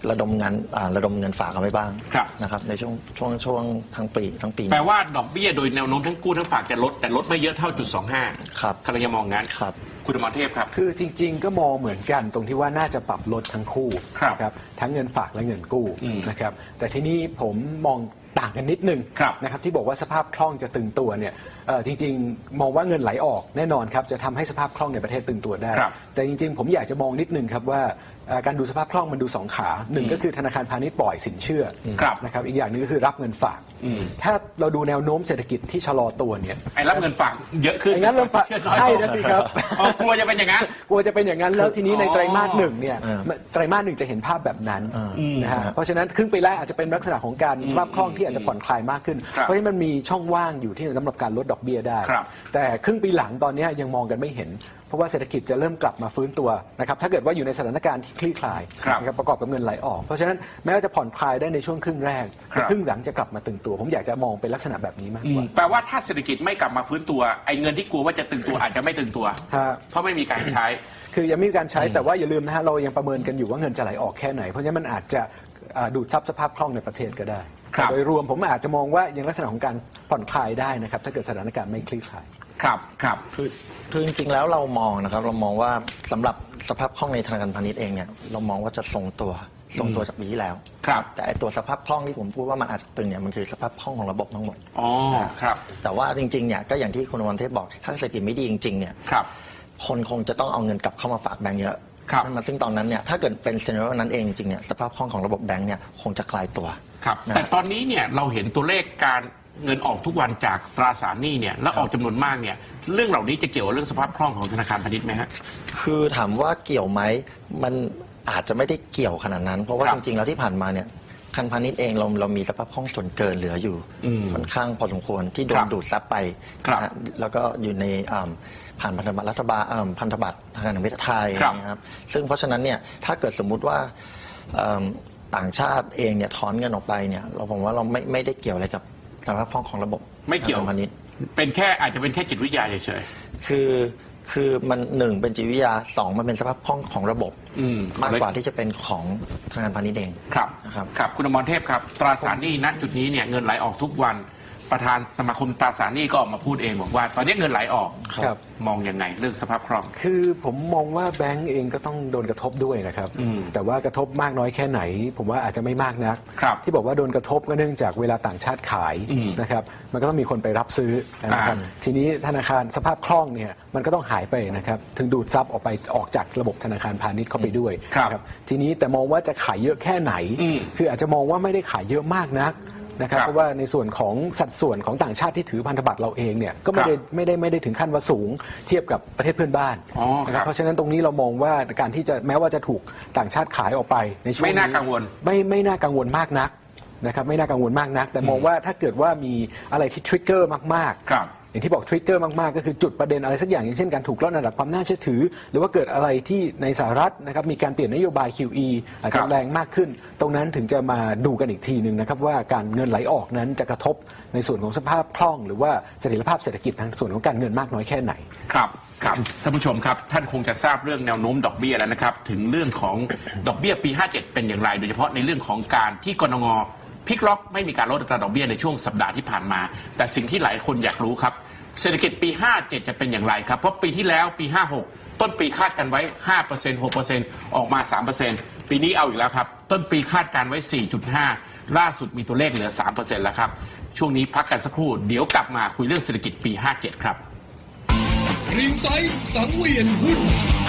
ระดมเงินระดมเงินฝากเอาไว้บ้างนะครับในช่วงช่วงช่วงทั้งปีทั้งปีแปลว่าดอกเบี้ยโดยแนวโน้มทั้งกู้ทั้งฝากจะลดแต่ลดไม่เยอะเท่าจุดสองห้าครับกำลังจะมองงั้นครับคุณอมรเทพครับคือจริงๆก็มองเหมือนกันตรงที่ว่าน่าจะปรับลดทั้งคู่นะครับทั้งเงินฝากและเงินกู้นะครับแต่ที่นี้ผมมองต่างกันนิดนึงนะครับที่บอกว่าสภาพคล่องจะตึงตัวเนี่ยจริงๆมองว่าเงินไหลออกแน่นอนครับจะทำให้สภาพคล่องในประเทศตึงตัวได้แต่จริงๆผมอยากจะมองนิดนึงครับว่าการดูสภาพคล่องมันดูสองขาหนึ่งก็คือธนาคารพาณิชย์ปล่อยสินเชื่อนะครับอีกอย่างนึงก็คือรับเงินฝากถ้าเราดูแนวโน้มเศรษฐกิจที่ชะลอตัวเนี่ยไอ้รับเงินฝากเยอะขึ้นไอ้งั้นเริ่มฝากใช่นะสิครับกลัวจะเป็นอย่างนั้นกลัวจะเป็นอย่างนั้นแล้วทีนี้ในไตรมาสหนึ่งเนี่ยไตรมาสหนึ่งจะเห็นภาพแบบนั้นนะฮะเพราะฉะนั้นครึ่งปีแรกอาจจะเป็นลักษณะของการสภาพคล่องที่อาจจะผ่อนคลายมากขึ้นเพราะฉะนั้นมันมีช่องว่างอยู่ที่สำหรับการลดดอกเบี้ยได้แต่ครึ่งปีหลังตอนนี้ยังมองกันไม่เห็นเพราะว่าเศรษฐกิจจะเริ่มกลับมาฟื้นตัวนะครับถ้าเกิดว่าอยู่ในสถานการณ์ที่คลี่คลายนะครับประกอบกับเงินไหลออกเพราะฉะนั้นแม้ว่าจะผ่อนคลายได้ในช่วงครึ่งแรกแต่ครึ่งหลังจะกลับมาตึงตัวผมอยากจะมองเป็นลักษณะแบบนี้มากกว่าแปลว่าถ้าเศรษฐกิจไม่กลับมาฟื้นตัวไอ้เงินที่กลัวว่าจะตึงตัวอาจจะไม่ตึงตัวเพราะไม่มีการใช้คือยังไม่มีการใช้แต่ว่าอย่าลืมนะฮะเรายังประเมินกันอยู่ว่าเงินจะไหลออกแค่ไหนเพราะฉะนั้นมันอาจจะดูดซับสภาพคล่องในประเทศก็ได้โดยรวมผมอาจจะมองว่ายังลักษณะของการผ่อนคลายได้นะครับถ้าเกิดสถานการณ์ไม่คลี่คลายครับครับคือคือจริงๆแล้วเรามองนะครับเรามองว่าสำหรับสภาพคล่องในธนาคารพาณิชย์เองเนี่ยเรามองว่าจะทรงตัวทรงตัวจากปีที่แล้วครับแต่ตัวสภาพคล่องที่ผมพูดว่ามันอาจจะตึงเนี่ยมันคือสภาพคล่องของระบบทั้งหมดอ๋อครับแต่ว่าจริงๆเนี่ยก็อย่างที่คุณอมรเทพบอกถ้าเศรษฐกิจไม่ดีจริงๆเนี่ยคนคงจะต้องเอาเงินกลับเข้ามาฝากแบงก์เยอะมาซึ่งตอนนั้นเนี่ยถ้าเกิดเป็นซีนาริโอนั้นเองจริงๆเนี่ยสภาพคล่องของระบบแบงก์เนี่ยคงจะคลายตัวครับแต่ตอนนี้เนี่ยเราเห็นตัวเลขการเงินออกทุกวันจากตราสารหนี้เนี่ยแล้วออกจำนวนมากเนี่ยเรื่องเหล่านี้จะเกี่ยวกับเรื่องสภาพคล่องของธนาคารพาณิชย์ไหมฮะคือถามว่าเกี่ยวไหมมันอาจจะไม่ได้เกี่ยวขนาดนั้นเพราะว่าจริงๆแล้วที่ผ่านมาเนี่ยธนาคารพาณิชย์เองเราเรามีสภาพคล่องส่วนเกินเหลืออยู่ค่อนข้างพอสมควรที่โดนดูดซับไปนะแล้วก็อยู่ในผ่านพันธบัตรรัฐบาลพันธบัตรทางการแห่งประเทศไทยนะครับซึ่งเพราะฉะนั้นเนี่ยถ้าเกิดสมมุติว่าต่างชาติเองเนี่ยถอนเงินออกไปเนี่ยเราผมว่าเราไม่ไม่ได้เกี่ยวอะไรกับสภาพคล่องของระบบไม่เกี่ยวพาณิชย์เป็นแค่อาจจะเป็นแค่จิตวิทยาเฉยๆคือคือมันหนึ่งเป็นจิตวิทยาสองมันเป็นสภาพคล่องของระบบมากกว่าที่จะเป็นของธนาคารพาณิชย์เองครับครับครับคุณอมรเทพครับตราสารหนี้ณจุดนี้เนี่ยเงินไหลออกทุกวันประธานสมาคมตราสารหนี้ก็ออกมาพูดเองบอกว่าตอนนี้เงินไหลออกมองยังไงเรื่องสภาพคล่องคือผมมองว่าแบงก์เองก็ต้องโดนกระทบด้วยนะครับแต่ว่ากระทบมากน้อยแค่ไหนผมว่าอาจจะไม่มากนักที่บอกว่าโดนกระทบก็เนื่องจากเวลาต่างชาติขายนะครับมันก็ต้องมีคนไปรับซื้อนะครับทีนี้ธนาคารสภาพคล่องเนี่ยมันก็ต้องหายไปนะครับถึงดูดซับออกไปออกจากระบบธนาคารพาณิชย์เข้าไปด้วยครับทีนี้แต่มองว่าจะขายเยอะแค่ไหนคืออาจจะมองว่าไม่ได้ขายเยอะมากนักนะครับเพราะว่าในส่วนของสัดส่วนของต่างชาติที่ถือพันธบัตรเราเองเนี่ยก็ไม่ได้ไม่ได้ไม่ได้ถึงขั้นว่าสูงเทียบกับประเทศเพื่อนบ้านนะครับเพราะฉะนั้นตรงนี้เรามองว่าการที่จะแม้ว่าจะถูกต่างชาติขายออกไปในช่วงนี้ไม่น่ากังวลไม่ไม่น่ากังวลมากนักนะครับไม่น่ากังวลมากนักแต่มองว่าถ้าเกิดว่ามีอะไรที่ทริกเกอร์มากๆอย่างที่บอกทริกเกอร์มากๆก็คือจุดประเด็นอะไรสักอย่างอย่างเช่นการถูกลดระดับความน่าเชื่อถือหรือว่าเกิดอะไรที่ในสหรัฐนะครับมีการเปลี่ยนนโยบาย คิว อี อาจจะแรงมากขึ้นตรงนั้นถึงจะมาดูกันอีกทีหนึ่งนะครับว่าการเงินไหลออกนั้นจะกระทบในส่วนของสภาพคล่องหรือว่าเสถียรภาพเศรษฐกิจทางส่วนของการเงินมากน้อยแค่ไหนครับครับท่านผู้ชมครับท่านคงจะทราบเรื่องแนวโน้มดอกเบี้ยแล้วนะครับถึงเรื่องของดอกเบี้ยปีห้าเจ็ดเป็นอย่างไรโดยเฉพาะในเรื่องของการที่กนงพลิกล็อกไม่มีการลดอัตราดอกเบี้ยในช่วงสัปดาห์ที่ผ่านมาแต่สิ่งที่หลายคนอยากรู้ครับเศรษฐกิจปีห้าเจ็ดจะเป็นอย่างไรครับเพราะปีที่แล้วปีห้าหกต้นปีคาดกันไว้ ห้าเปอร์เซ็นต์ หกเปอร์เซ็นต์ ออกมา สามเปอร์เซ็นต์ ปีนี้เอาอีกแล้วครับต้นปีคาดการไว้ สี่จุดห้า ล่าสุดมีตัวเลขเหลือ สามเปอร์เซ็นต์ แล้วครับช่วงนี้พักกันสักครู่เดี๋ยวกลับมาคุยเรื่องเศรษฐกิจปีห้าเจ็ดครับริงไซด์สังเวียนหุ้น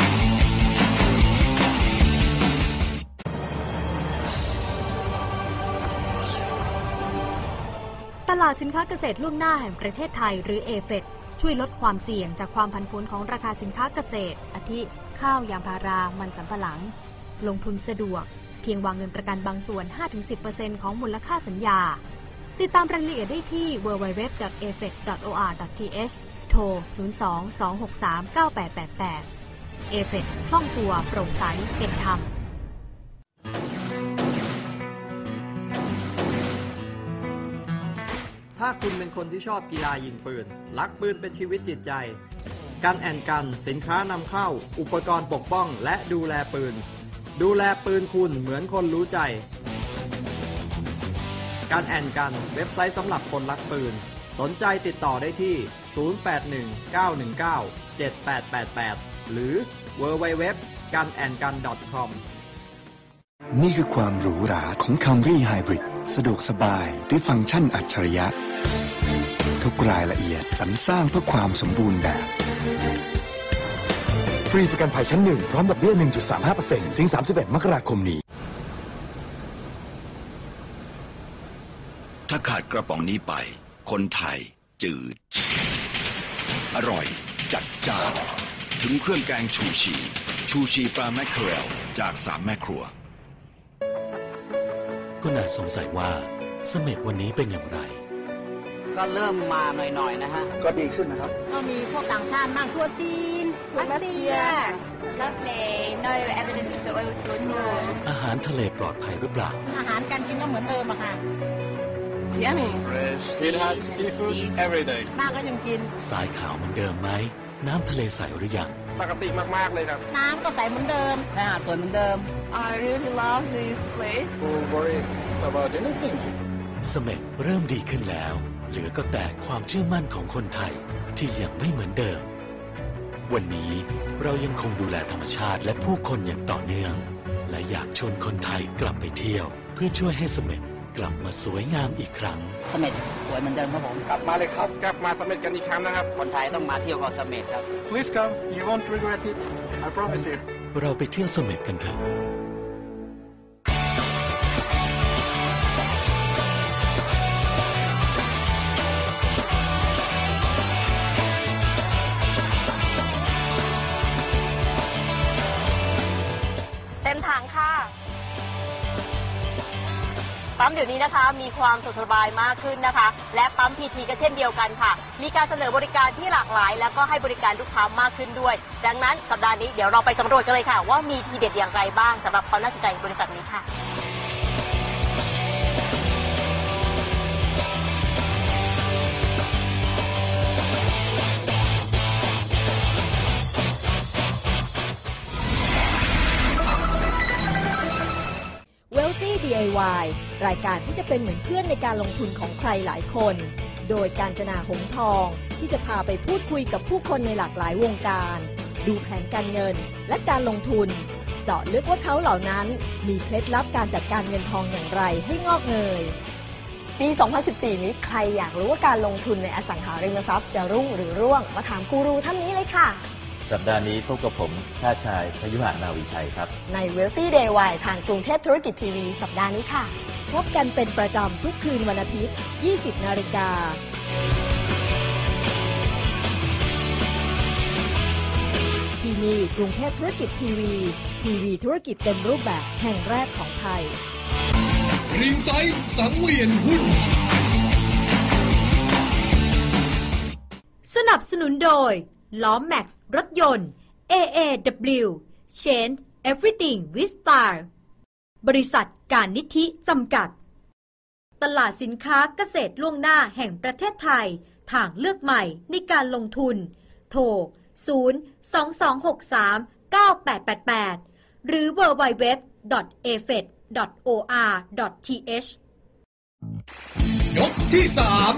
ตลาดสินค้าเกษตรล่วงหน้าแห่งประเทศไทยหรือ เอ เฟด ช่วยลดความเสี่ยงจากความผันผวนของราคาสินค้าเกษตรอาทิข้าวยางพารามันสำปะหลังลงทุนสะดวกเพียงวางเงินประกันบางส่วน ห้าถึงสิบเปอร์เซ็นต์ ของมูลค่าสัญญาติดตามรายละเอียดได้ที่ ดับเบิลยู ดับเบิลยู ดับเบิลยู ดอท เอ เฟด ดอท โอ อาร์ ดอท ที เอช โทร ศูนย์ สอง สอง หก สาม เก้า แปด แปด แปด เอ เฟด คล่องตัวโปร่งใสเป็นธรรมถ้าคุณเป็นคนที่ชอบกีฬายิงปืนรักปืนเป็นชีวิตจิตใจการแอนกันสินค้านำเข้าอุปกรณ์ปกป้องและดูแลปืนดูแลปืนคุณเหมือนคนรู้ใจการแอนกันเว็บไซต์สำหรับคนรักปืนสนใจติดต่อได้ที่ ศูนย์ แปด หนึ่ง เก้า หนึ่ง เก้า เจ็ด แปด แปด แปด หรือ ดับเบิลยู ดับเบิลยู ดับเบิลยู ดอท กันแอนกัน ดอท คอมนี่คือความหรูหราของ Camry Hybrid สะดวกสบายด้วยฟังก์ชันอัจฉริยะทุกรายละเอียดสรรสร้างเพื่อความสมบูรณ์แบบฟรีประกันภัยชั้นหนึ่งพร้อมดอกเบี้ย หนึ่งจุดสามห้าเปอร์เซ็นต์ ถึง สามสิบเอ็ด มกราคมนี้ถ้าขาดกระป๋องนี้ไปคนไทยจืดอร่อยจัดจ้านถึงเครื่องแกงชูชีชูชีปลาแมคเคอเรลจากสามแม่ครัวก็น่าสงสัยว่าเสม็ดวันนี้เป็นอย่างไรก็เริ่มมาหน่อยๆนะฮะก็ดีขึ้นนะครับก็มีพวกต่างชาติมากทั่วจีนรัสเซีย Lovely no evidence of the oil spill at all อาหารทะเลปลอดภัยหรือเปล่าอาหารการกินก็เหมือนเดิมอะค่ะ Yummy fresh we have seafood every day มากก็ยังกินทรายขาวเหมือนเดิมไหมน้ำทะเลใสหรือยังปกติมากๆเลยครับน้ำก็ใสเหมือนเดิมอาหารสวยเหมือนเดิม I really love this place Who worries about anything เสม็ดเริ่มดีขึ้นแล้วเหลือก็แต่ความเชื่อมั่นของคนไทยที่ยังไม่เหมือนเดิมวันนี้เรายังคงดูแลธรรมชาติและผู้คนอย่างต่อเนื่องและอยากชวนคนไทยกลับไปเที่ยวเพื่อช่วยให้เสม็ดกลับมาสวยงามอีกครั้งเสม็ดสวยเหมือนเดิมครับผมกลับมาเลยครับกลับมาเสม็ดกันอีกครั้งนะครับคนไทยต้องมาเที่ยวเกาะเสม็ดครับ Please come you won't regret it I promise you เราไปเที่ยวเสม็ดกันเถอะเต็มถังค่ะปั๊มเดี๋ยวนี้นะคะมีความสะดวกสบายมากขึ้นนะคะและปั๊มพีทีก็เช่นเดียวกันค่ะมีการเสนอบริการที่หลากหลายแล้วก็ให้บริการลูกค้ามากขึ้นด้วยดังนั้นสัปดาห์นี้เดี๋ยวเราไปสำรวจกันเลยค่ะว่ามีทีเด็ดอย่างไรบ้างสำหรับความน่าสนใจของบริษัทนี้ค่ะ Wealthy ดี ไอ วาย รายการที่จะเป็นเหมือนเพื่อนในการลงทุนของใครหลายคนโดยกาญจนาหงส์ทองที่จะพาไปพูดคุยกับผู้คนในหลากหลายวงการดูแผนการเงินและการลงทุนเจาะลึกว่าเขาเหล่านั้นมีเคล็ดลับการจัดการเงินทองอย่างไรให้งอกเงยปี สองพันสิบสี่ นี้ใครอยากรู้ว่าการลงทุนในอสังหาริมทรัพย์จะรุ่งหรือร่วงมาถามกูรูท่านนี้เลยค่ะสัปดาห์นี้พบกับผมชาติชายพยุหะนาวีชัยครับใน Wealthy ดี ไอ วาย ทางกรุงเทพธุรกิจทีวีสัปดาห์นี้ค่ะพบกันเป็นประจำทุกคืนวันอาทิตย์ ยี่สิบนาฬิกาที่นี่กรุงเทพธุรกิจทีวีทีวีธุรกิจเต็มรูปแบบแห่งแรกของไทยริงไซด์สังเวียนหุ้นสนับสนุนโดยล้อแม็กซ์รถยนต์ เอ เอ ดับเบิลยู Change Everything with Style บริษัทการนิธิจำกัดตลาดสินค้าเกษตรล่วงหน้าแห่งประเทศไทยทางเลือกใหม่ในการลงทุนโทร ศูนย์ สอง สอง หก สาม เก้า แปด แปด แปด หรือ ดับเบิลยู ดับเบิลยู ดับเบิลยู ดอท เอ เอฟ อี ดี ดอท โอ อาร์ ดอท ที เอชยกที่สาม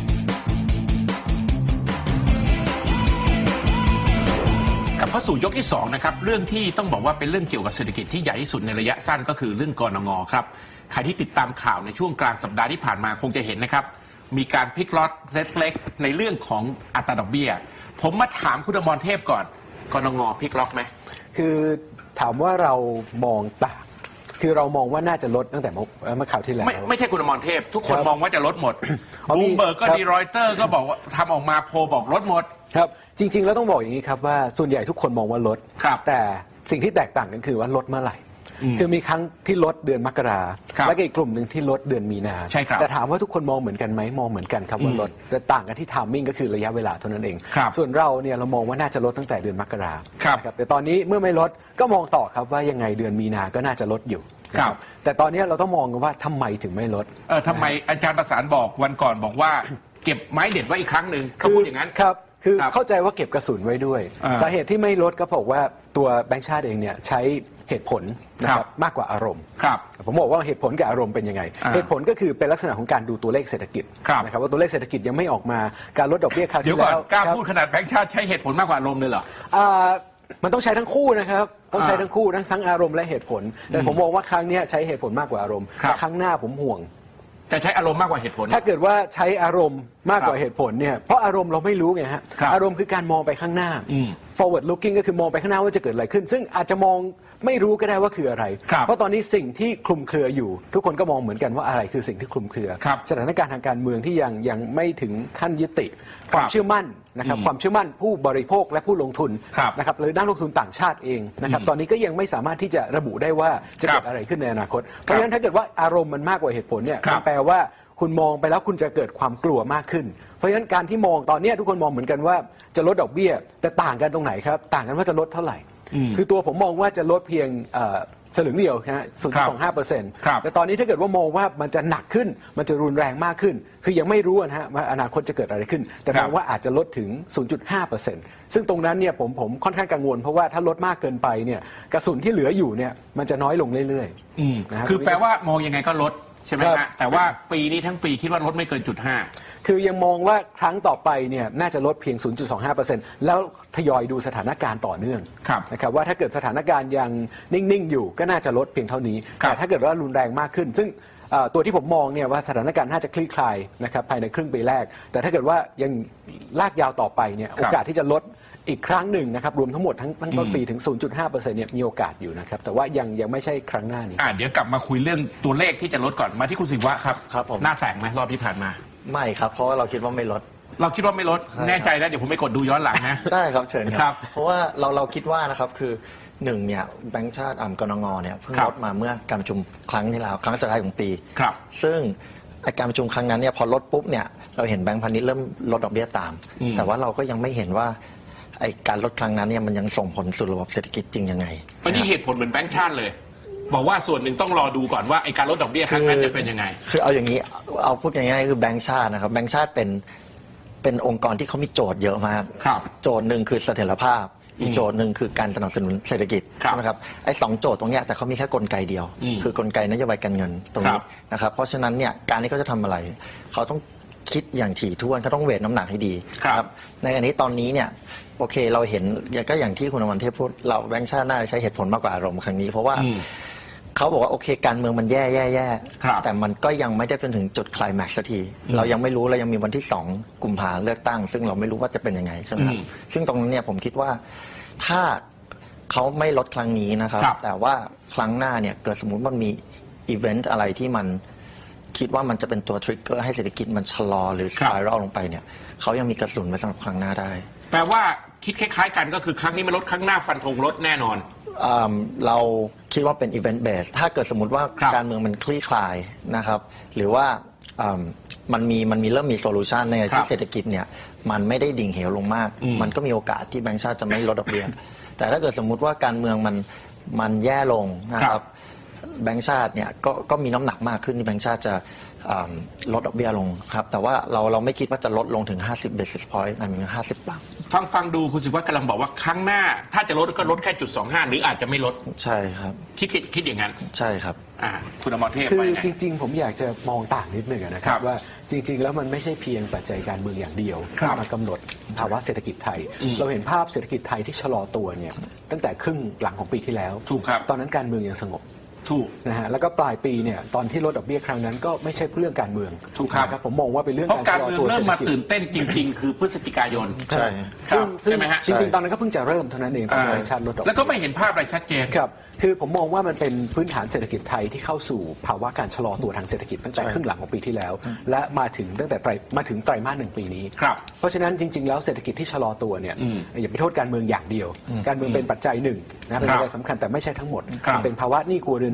กลับเข้าสู่ยกที่สองนะครับเรื่องที่ต้องบอกว่าเป็นเรื่องเกี่ยวกับเศรษฐกิจที่ใหญ่ที่สุดในระยะสั้นก็คือเรื่องกนง.ครับใครที่ติดตามข่าวในช่วงกลางสัปดาห์ที่ผ่านมาคงจะเห็นนะครับมีการพลิกล็อตเล็กๆในเรื่องของอัตราดอกเบี้ยผมมาถามคุณอมรเทพก่อนกนง.พลิกล็อกไหมคือถามว่าเรามองต่างคือเรามองว่าน่าจะลดตั้งแต่เมื่อข่าวที่แล้วไม่ไม่ใช่คุณอมรเทพทุกคนมองว่าจะลดหมดบูมเบิร์กก็ดีรอยเตอร์ก็บอกว่าทำออกมาโพลบอกลดหมดครับจริงๆแล้วต้องบอกอย่างนี้ครับว่าส่วนใหญ่ทุกคนมองว่าลดแต่สิ่งที่แตกต่างกันคือว่าลดเมื่อไหร่คือมีครั้งที่ลดเดือนมกราและอีกกลุ่มหนึ่งที่ลดเดือนมีนาแต่ถามว่าทุกคนมองเหมือนกันไหมมองเหมือนกันครับว่าลดแต่ต่างกันที่ไทมิ่งก็คือระยะเวลาเท่านั้นเองส่วนเราเนี่ยเรามองว่าน่าจะลดตั้งแต่เดือนมกราครับแต่ตอนนี้เมื่อไม่ลดก็มองต่อครับว่ายังไงเดือนมีนาก็น่าจะลดอยู่แต่ตอนนี้เราต้องมองกันว่าทำไมถึงไม่ลดเออทำไมอาจารย์ประสานบอกวันก่อนบอกว่าเก็บไม้เด็ดไว้อีกครั้งหนึ่งเขาพูดอย่างนั้นครับคือเข้าใจว่าเก็บกระสุนไว้ด้วยสาเหตุที่ไม่ลดก็เพราะว่าตัวแบงก์ชาติเองเนี่ยใช้เหตุผลนะครับมากกว่าอารมณ์ผมบอกว่าเหตุผลกับอารมณ์เป็นยังไงเหตุผลก็คือเป็นลักษณะของการดูตัวเลขเศรษฐกิจนะครับว่าตัวเลขเศรษฐกิจยังไม่ออกมาการลดดอกเบี้ยคราวที่แล้วกล้าพูดขนาดแบงก์ชาติใช้เหตุผลมากกว่าอารมณ์เลยเหรอมันต้องใช้ทั้งคู่นะครับต้องใช้ทั้งคู่ทั้งทั้งอารมณ์และเหตุผลแต่ผมมองว่าครั้งนี้ใช้เหตุผลมากกว่าอารมณ์ครั้งหน้าผมห่วงจะใช้อารมณ์มากกว่าเหตุผลถ้าเกิดว่าใช้อารมณ์มากกว่าเหตุผลเนี่ยเพราะอารมณ์เราไม่รู้ไงฮะอารมณ์คือการมองไปข้างหน้า forward looking ก็คือมองไปข้างหน้าว่าจะเกิดอะไรขึ้นซึ่งอาจจะมองไม่รู้ก็ได้ว่าคืออะไรเพราะตอนนี้สิ่งที่คลุมเครืออยู่ทุกคนก็มองเหมือนกันว่าอะไรคือสิ่งที่คลุมเครือสถานการณ์ทางการเมืองที่ยังยังไม่ถึงขั้นยุติความเชื่อมั่นนะครับความเชื่อมั่นผู้บริโภคและผู้ลงทุนนะครับหรือนักลงทุนต่างชาติเองนะครับตอนนี้ก็ยังไม่สามารถที่จะระบุได้ว่าจะเกิดอะไรขึ้นในอนาคตเพราะฉะนั้นถ้าเกิดว่าอารมณ์มันมากกว่าเหตุผลเนี่ยมันแปลว่าคุณมองไปแล้วคุณจะเกิดความกลัวมากขึ้นเพราะฉะนั้นการที่มองตอนนี้ทุกคนมองเหมือนกันว่าจะลดดอกเบี้ยแต่ต่างกันตรงไหนครับต่างกันว่าจะลดเท่าไหร่คือตัวผมมองว่าจะลดเพียงสลึงเดียวนะฮะ ศูนย์จุดสองห้าเปอร์เซ็นต์ แต่ตอนนี้ถ้าเกิดว่ามองว่ามันจะหนักขึ้นมันจะรุนแรงมากขึ้นคือยังไม่รู้นะฮะว่าอนาคตจะเกิดอะไรขึ้นแต่มองว่าอาจจะลดถึง ศูนย์จุดห้าเปอร์เซ็นต์ ซึ่งตรงนั้นเนี่ยผมผมค่อนข้างกังวลเพราะว่าถ้าลดมากเกินไปเนี่ยกระสุนที่เหลืออยู่เนี่ยมันจะน้อยลงเรื่อยๆนะคือแปลว่ามองยังไงก็ลดใช่ไหมฮะแต่ว่าปีนี้ทั้งปีคิดว่าลดไม่เกินจุดห้าคือยังมองว่าครั้งต่อไปเนี่ยน่าจะลดเพียง ศูนย์จุดสองห้าเปอร์เซ็นต์ แล้วทยอยดูสถานการณ์ต่อเนื่องนะครับว่าถ้าเกิดสถานการณ์ยังนิ่งๆอยู่ก็น่าจะลดเพียงเท่านี้แต่ถ้าเกิดว่ารุนแรงมากขึ้นซึ่งตัวที่ผมมองเนี่ยว่าสถานการณ์น่าจะคลี่คลายนะครับภายในครึ่งปีแรกแต่ถ้าเกิดว่ายังลากยาวต่อไปเนี่ยโอกาสที่จะลดอีกครั้งหนึ่งนะครับรวมทั้งหมดทั้งตั้งต้นปีถึง ศูนย์จุดห้าเปอร์เซ็นต์ เนี่ยมีโอกาสอยู่นะครับแต่ว่ายังยังไม่ใช่ครั้งหน้านี้อ่าเดี๋ยวกลับมาคุยเรื่องตัวเลขที่จะลดก่อนมาที่คุณศิวะครับครับผมหน้าแตกไหมรอบที่ผ่านมาไม่ครับเพราะว่าเราคิดว่าไม่ลดเราคิดว่าไม่ลดแน่ใจนะเดี๋ยวผมไปกดดูย้อนหลังนะได้ครับเชิญครับเพราะว่าเราเราคิดว่านะครับคือหนึ่งเนี่ยแบงก์ชาติอ่ากนงเนี่ยเพิ่งลดมาเมื่อการประชุมครั้งที่แล้วครั้งสุดท้ายของปีครับซึ่งการประชุมครั้งนั้นเนี่ยพอลดปุ๊บเนี่ยเราเห็นแบงก์พาณิชย์เริ่มลดดอกเบี้ยตามแต่ว่าเราก็ยังไม่เห็นว่าไอการลดครั้งนั้นเนี่ยมันยังส่งผลสู่ระบบเศรษฐกิจจริงยังไงอันนี้เหตุผลเหมือนแบงก์ชาติเลยบอกว่าส่วนหนึ่งต้องรอดูก่อนว่าไอการลดดอกเบี้ยครั้งนั้นจะเป็นยังไงคือเอาอย่างนี้เอาพูดง่ายๆคือแบงก์ชาตินะครับแบงก์ชาติเป็นเป็นองค์กรที่เขามีโจทย์เยอะมากโจทย์หนึ่งคือเสถียรภาพอีกโจทย์หนึ่งคือการสนับสนุนเศรษฐกิจใช่ไหมครับไอ้สองโจทย์ตรงนี้แต่เขามีแค่กลไกเดียวคือกลไกนโยบายการเงินตรงนี้นะครับเพราะฉะนั้นเนี่ยการที่เขาจะทำอะไรเขาต้องคิดอย่างถี่ถ้วนเขาต้องเวทน้ำหนักให้ดีครับในอันนี้ตอนนี้เนี่ยโอเคเราเห็นก็อย่างที่คุณอมรเทพพูดเราแบงก์ชาติน่าจะใช้เหตุผลมากกว่าอารมณ์ครั้งนี้เพราะว่าเขาบอกว่าโอเคการเมืองมันแย่แย่แย่แต่มันก็ยังไม่ได้เป็นถึงจุดไคลแม็กซ์สักทีเรายังไม่รู้เรายังมีวันที่สองกุมภาเลือกตั้งซึ่งเราไม่รู้ว่าจะเป็นยังไงใช่ไหมครับซึ่งตรงนั้นเนี่ยผมคิดว่าถ้าเขาไม่ลดครั้งนี้นะครับแต่ว่าครั้งหน้าเนี่ยเกิดสมมุติมันมีอีเวนต์อะไรที่มันคิดว่ามันจะเป็นตัวทริกเกอร์ให้เศรษฐกิจมันชะลอหรือสไปรัลลงไปเนี่ยเขายังมีกระสุนไว้สำหรับครั้งหน้าได้แปลว่าคิดคล้ายๆกันก็คือครั้งนี้ไม่ลดครั้งหน้าฟันธงลดแน่นอนเราคิดว่าเป็นอีเวนต์เบสถ้าเกิดสมมติว่าการเมืองมันคลี่คลายนะครับหรือว่ามันมีมันมีเริ่มมีโซลูชันในที่เศรษฐกิจเนี่ยมันไม่ได้ดิ่งเหวลงมากมันก็มีโอกาสที่แบงก์ชาติจะไม่ลดดอกเบี้ยแต่ถ้าเกิดสมมุติว่าการเมืองมันมันแย่ลงนะครับแบงก์ชาติเนี่ยก็ก็มีน้ำหนักมากขึ้นที่แบงก์ชาติจะลดดอกเบี้ยลงครับแต่ว่าเราเราไม่คิดว่าจะลดลงถึงห้าสิบ basis point หมายถึงห้าสิบตังค์ฟังฟังดูคุณศิวะกำลังบอกว่าครั้งหน้าถ้าจะลดก็ลดแค่จุดสองห้าหรืออาจจะไม่ลดใช่ครับคิดคิดคิดอย่างนั้นใช่ครับคุณอมรเทพคือจริงๆผมอยากจะมองต่างนิดหนึ่งนะครับว่าจริงๆแล้วมันไม่ใช่เพียงปัจจัยการเมืองอย่างเดียวมากำหนดภาวะเศรษฐกิจไทยเราเห็นภาพเศรษฐกิจไทยที่ชะลอตัวเนี่ยตั้งแต่ครึ่งหลังของปีที่แล้วถูกครับตอนนั้นการเมืองยังสงบถูกนะฮะแล้วก็ปลายปีเนี่ยตอนที่ลดดอกเบี้ยครั้งนั้นก็ไม่ใช่เรื่องการเมืองถูกครับผมมองว่าเป็นเรื่องการเมืองเริ่มมาตื่นเต้นจริงๆคือพฤศจิกายนใช่ใช่ไหมฮะจริงๆตอนนั้นก็เพิ่งจะเริ่มเท่านั้นเองตอนแบงก์ชาติลดดอกเบี้ยแล้วก็ไม่เห็นภาพอะไรชัดเจนครับคือผมมองว่ามันเป็นพื้นฐานเศรษฐกิจไทยที่เข้าสู่ภาวะการชะลอตัวทางเศรษฐกิจตั้งแต่ครึ่งหลังของปีที่แล้วและมาถึงตั้งแต่ไตรมาถึงไตรมาสหนึ่งปีนี้เพราะฉะนั้นจริงๆแล้วเศรษฐกิจที่ชะลอตัวเนี่ยอย่าไปโทษการเมืองอย่างเดียวการเมืองเป็นปัจจัยหนึ่งนะเป็นปัจจัยสำคัญแต่ไม่ใช่ทั้งหมดเป็นภาวะหนี้ครัวเรือน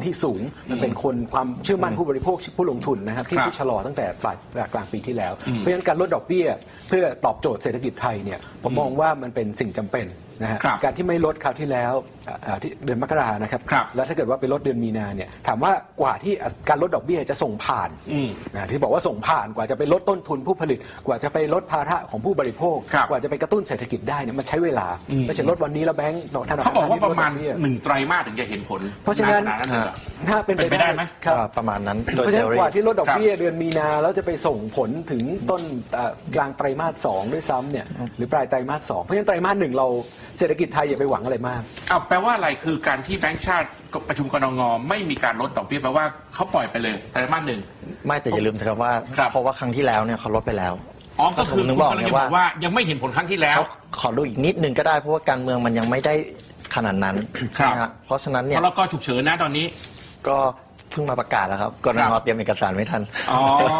ที่สูงมันเป็นคนความเชื่อมั่นผู้บริโภคผู้ลงทุนนะครับที่ที่ชะลอตั้งแต่ปลายกลางปีที่แล้วเพราะฉะนั้นการลดดอกเบี้ยเพื่อตอบโจทย์เศรษฐกิจไทยเนี่ยผมมองว่ามันเป็นสิ่งจำเป็นนะฮะการที่ไม่ลดคราวที่แล้วที่เดือนมกรานะครับแล้วถ้าเกิดว่าไปลดเดือนมีนาเนี่ยถามว่ากว่าที่การลดดอกเบี้ยจะส่งผ่านนะที่บอกว่าส่งผ่านกว่าจะไปลดต้นทุนผู้ผลิตกว่าจะไปลดภาระของผู้บริโภคกว่าจะไปกระตุ้นเศรษฐกิจได้เนี่ยมันใช้เวลาไม่ใช่ลดวันนี้แล้วแบงก์ธนาคารเขาบอกว่าประมาณหนึ่งไตรมาสถึงจะเห็นผลเพราะฉะนั้นถ้าเป็นไปได้ไหมประมาณนั้นเพราะฉะนั้นกว่าที่ลดดอกเบี้ยเดือนมีนาแล้วจะไปส่งผลถึงต้นกลางไตรมาสสองด้วยซ้ำเนี่ยหรือปลายไตรมาสสองเพราะฉะนั้นไตรมาสหนึ่งเราเศรษฐกิจไทยอย่าไปหวังอะไรมากอ้าวแปลว่าอะไรคือการที่แบงก์ชาติประชุมกนงไม่มีการลดดอกเบี้ยแปลว่าเขาปล่อยไปเลยไตรมาสหนึ่งไม่แต่อย่าลืมนะครับว่าเพราะว่าครั้งที่แล้วเนี่ยเขาลดไปแล้วอ๋อก็คือคุณกำลังจะบอกว่ายังไม่เห็นผลครั้งที่แล้วขอดูอีกนิดนึงก็ได้เพราะว่าการเมืองมันยังไม่ได้ขนาดนั้นใช่ไหมครับเพราะฉะนั้นเนี่ยพรกฉุกเฉินนะตอนนี้ก็เพิ่งมาประกาศแล้วครับกนงเตรียมเอกสารไม่ทันอ๋อ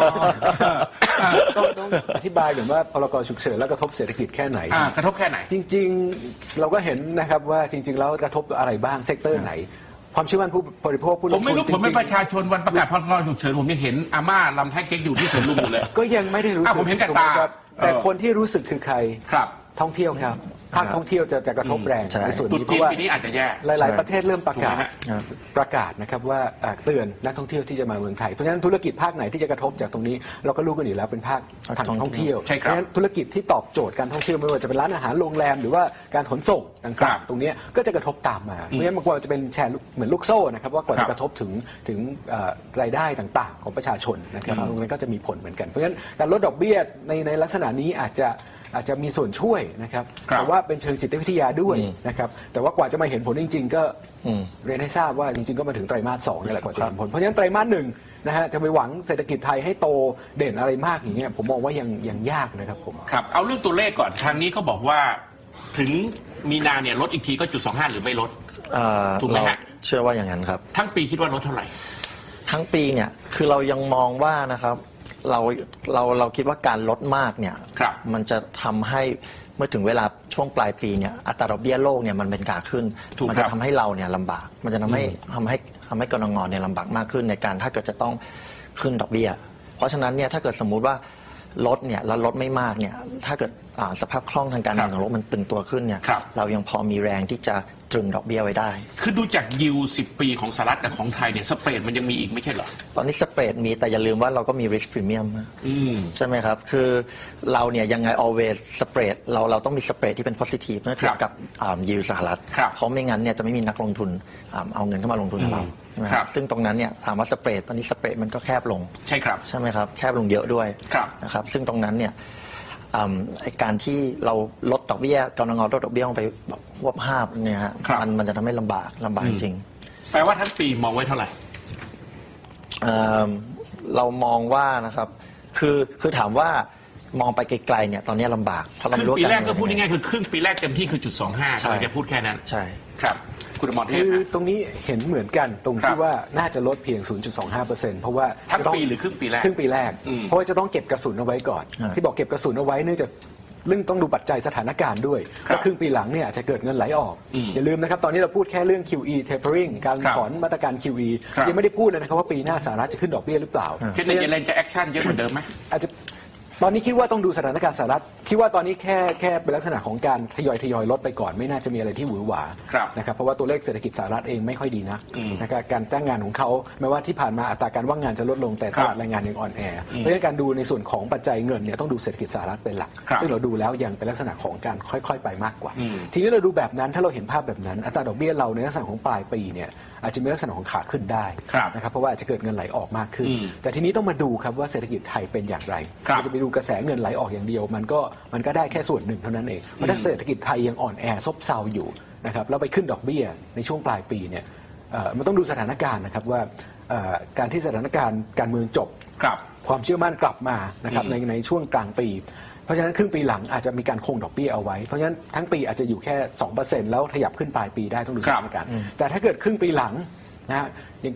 ต้องอธิบายหน่อยว่าพรกฉุกเฉินแล้วกระทบเศรษฐกิจแค่ไหนกระทบแค่ไหนจริงๆเราก็เห็นนะครับว่าจริงๆแล้วกระทบอะไรบ้างเซกเตอร์ไหนความเชื่อมั่นผู้บริโภคผู้ลงทุนผมไม่รู้ผมเป็นประชาชนวันประกาศพรกฉุกเฉินผมยังเห็นอาม่าลำไทยเก๊กอยู่ที่สวนลุมอยู่เลยก็ยังไม่ได้รู้สึกผมเห็นกับตาแต่คนที่รู้สึกคือใครครับท่องเที่ยวครับภาคท่องเที่ยวจะจะกระทบแรงในส่วนนี้เพราะว่าปีนี้อาจจะแย่หลายๆประเทศเริ่มประกาศประกาศนะครับว่าเตือนนักท่องเที่ยวที่จะมาเมืองไทยเพราะฉะนั้นธุรกิจภาคไหนที่จะกระทบจากตรงนี้เราก็รู้กันอยู่แล้วเป็นภาคทางท่องเที่ยวเพราะฉะนั้นธุรกิจที่ตอบโจทย์การท่องเที่ยวไม่ว่าจะเป็นร้านอาหารโรงแรมหรือว่าการขนส่งต่างๆตรงนี้ก็จะกระทบตามมาเพราะฉะนั้นมันกว่าจะเป็นแชร์เหมือนลูกโซ่นะครับว่ากว่าจะกระทบถึงถึงรายได้ต่างๆของประชาชนนะครับตรงนั้นก็จะมีผลเหมือนกันเพราะฉะนั้นการลดดอกเบี้ยในในลักษณะนี้อาจจะอาจจะมีส่วนช่วยนะครับแต่ว่าเป็นเชิงจิตวิทยาด้วยนะครับแต่ว่ากว่าจะมาเห็นผลจริงๆก็เรียนให้ทราบว่าจริงๆก็มาถึงไตรมาสสองนี่แหละกว่าจะเห็นผลเพราะฉะนั้นไตรมาสหนึ่งนะฮะจะไปหวังเศรษฐกิจไทยให้โตเด่นอะไรมากอย่างเงี้ยผมมองว่ายังยังยากนะครับผมครับเอาเรื่องตัวเลขก่อนทางนี้เขาบอกว่าถึงมีนาเนี่ยลดอีกทีก็จุดสองห้าหรือไม่ลดถูกไหมฮะเชื่อว่าอย่างนั้นครับทั้งปีคิดว่าลดเท่าไหร่ทั้งปีเนี่ยคือเรายังมองว่านะครับเราเราเราคิดว่าการลดมากเนี่ยมันจะทำให้เมื่อถึงเวลาช่วงปลายปีเนี่ยอัตราดอกเบี้ยโลกเนี่ยมันเป็นขาขึ้นมันจะทำให้เราเนี่ยลำบากมันจะทำให้ทำให้ทำให้กนงเนี่ยลำบากมากขึ้นในการถ้าเกิดจะต้องขึ้นดอกเบี้ยเพราะฉะนั้นเนี่ยถ้าเกิดสมมุติว่าลดเนี่ยแล้วลดไม่มากเนี่ยถ้าเกิดสภาพคล่องทางการเงินของโลกมันตึงตัวขึ้นเนี่ยเรายังพอมีแรงที่จะตรึงดอกเบี้ยไว้ได้คือดูจากยิวสิบปีของสหรัฐกับของไทยเนี่ยสเปรดมันยังมีอีกไม่ใช่เหรอตอนนี้สเปรดมีแต่อย่าลืมว่าเราก็มี risk premium ใช่ไหมครับคือเราเนี่ยยังไง always สเปรดเราเราต้องมีสเปรดที่เป็น positive เมื่อเทียบกับยิวสหรัฐเพราะไม่งั้นเนี่ยจะไม่มีนักลงทุนเอาเงินเข้ามาลงทุนกับเราใช่ไหมครับซึ่งตรงนั้นเนี่ยถามว่าสเปรดตอนนี้สเปรดมันก็แคบลงใช่ครับใช่ไหมครับแคบลงเยอะด้วยนะครับซึ่งตรงนั้นเนี่ยการที่เราลดดอกเบี้ยกนงลดดอกเบี้ยลงไปแบบควบห้าเนี่ยฮะมันมันจะทำให้ลำบากลำบากจริงแปลว่าทั้งปีมองไว้เท่าไหร่เรามองว่านะครับคือคือถามว่ามองไปไกลๆเนี่ยตอนนี้ลำบากเพราะเราครึ่งปีแรกก็พูดง่ายๆคือครึ่งปีแรกเต็มที่คือจุดสองห้าเราจะพูดแค่นั้นใช่ครับคุณอมรเทพคือตรงนี้เห็นเหมือนกันตรงที่ว่าน่าจะลดเพียง ศูนย์จุดสองห้าเปอร์เซ็นต์ เพราะว่าทั้งปีหรือครึ่งปีแรกครึ่งปีแรกเพราะว่าจะต้องเก็บกระสุนเอาไว้ก่อนที่บอกเก็บกระสุนเอาไว้เนื่องจากเรื่องต้องดูปัจจัยสถานการณ์ด้วยก็ครึ่งปีหลังเนี่ยอาจจะเกิดเงินไหลออกอย่าลืมนะครับตอนนี้เราพูดแค่เรื่อง คิว อี tapering การถอนมาตรการ คิว อี ยังไม่ได้พูดเลยนะครับว่าปีหน้าสหรัฐจะขึ้นดอกเบี้ยหรือเปล่าคิดในเจเลนจะแอคชั่นเยอะเหมือนเดิมไหมอาจจะตอนนี้คิดว่าต้องดูสถานการณ์สหรัฐคิดว่าตอนนี้แค่แค่เป็นลักษณะของการทยอยทยอยลดไปก่อนไม่น่าจะมีอะไรที่หวือหวานะครับเพราะว่าตัวเลขเศรษฐกิจสหรัฐเองไม่ค่อยดีนะนะครับการจ้างงานของเขาแม้ว่าที่ผ่านมาอัตราการว่างงานจะลดลงแต่ตลาดแรงงานยังอ่อนแอเพราะฉะนั้นการดูในส่วนของปัจจัยเงินเนี่ยต้องดูเศรษฐกิจสหรัฐเป็นหลักซึ่งเราดูแล้วยังเป็นลักษณะของการค่อยๆไปมากกว่าทีนี้เราดูแบบนั้นถ้าเราเห็นภาพแบบนั้นอัตราดอกเบี้ยเราในลักษณะของปลายปีเนี่ยอาจจะมีลักษณะของขาขึ้นได้นะครับเพราะว่าอาจจะเกิดเงินไหลออกมากขึ้นแต่ทีนี้ต้องมาดูครับว่าเศรษฐกิจไทยเป็นอย่างไรเราจะไปดูกระแสเงินไหลออกอย่างเดียวมันก็มันก็ได้แค่ส่วนหนึ่งเท่านั้นเองเพราะถ้าเศรษฐกิจไทยยังอ่อนแอซบเซาอยู่นะครับแล้วไปขึ้นดอกเบี้ยในช่วงปลายปีเนี่ยมันต้องดูสถานการณ์นะครับว่าการที่สถานการณ์การเมืองจบความเชื่อมั่นกลับมานะครับในในช่วงกลางปีเพราะฉะนั้นครึ่งปีหลังอาจจะมีการคงดอกเบี้ยเอาไว้เพราะฉะนั้นทั้งปีอาจจะอยู่แค่ สองเปอร์เซ็นต์ แล้วขยับขึ้นปลายปีได้ต้องดูสถานการณ์แต่ถ้าเกิดครึ่งปีหลังนะฮะยังเกิด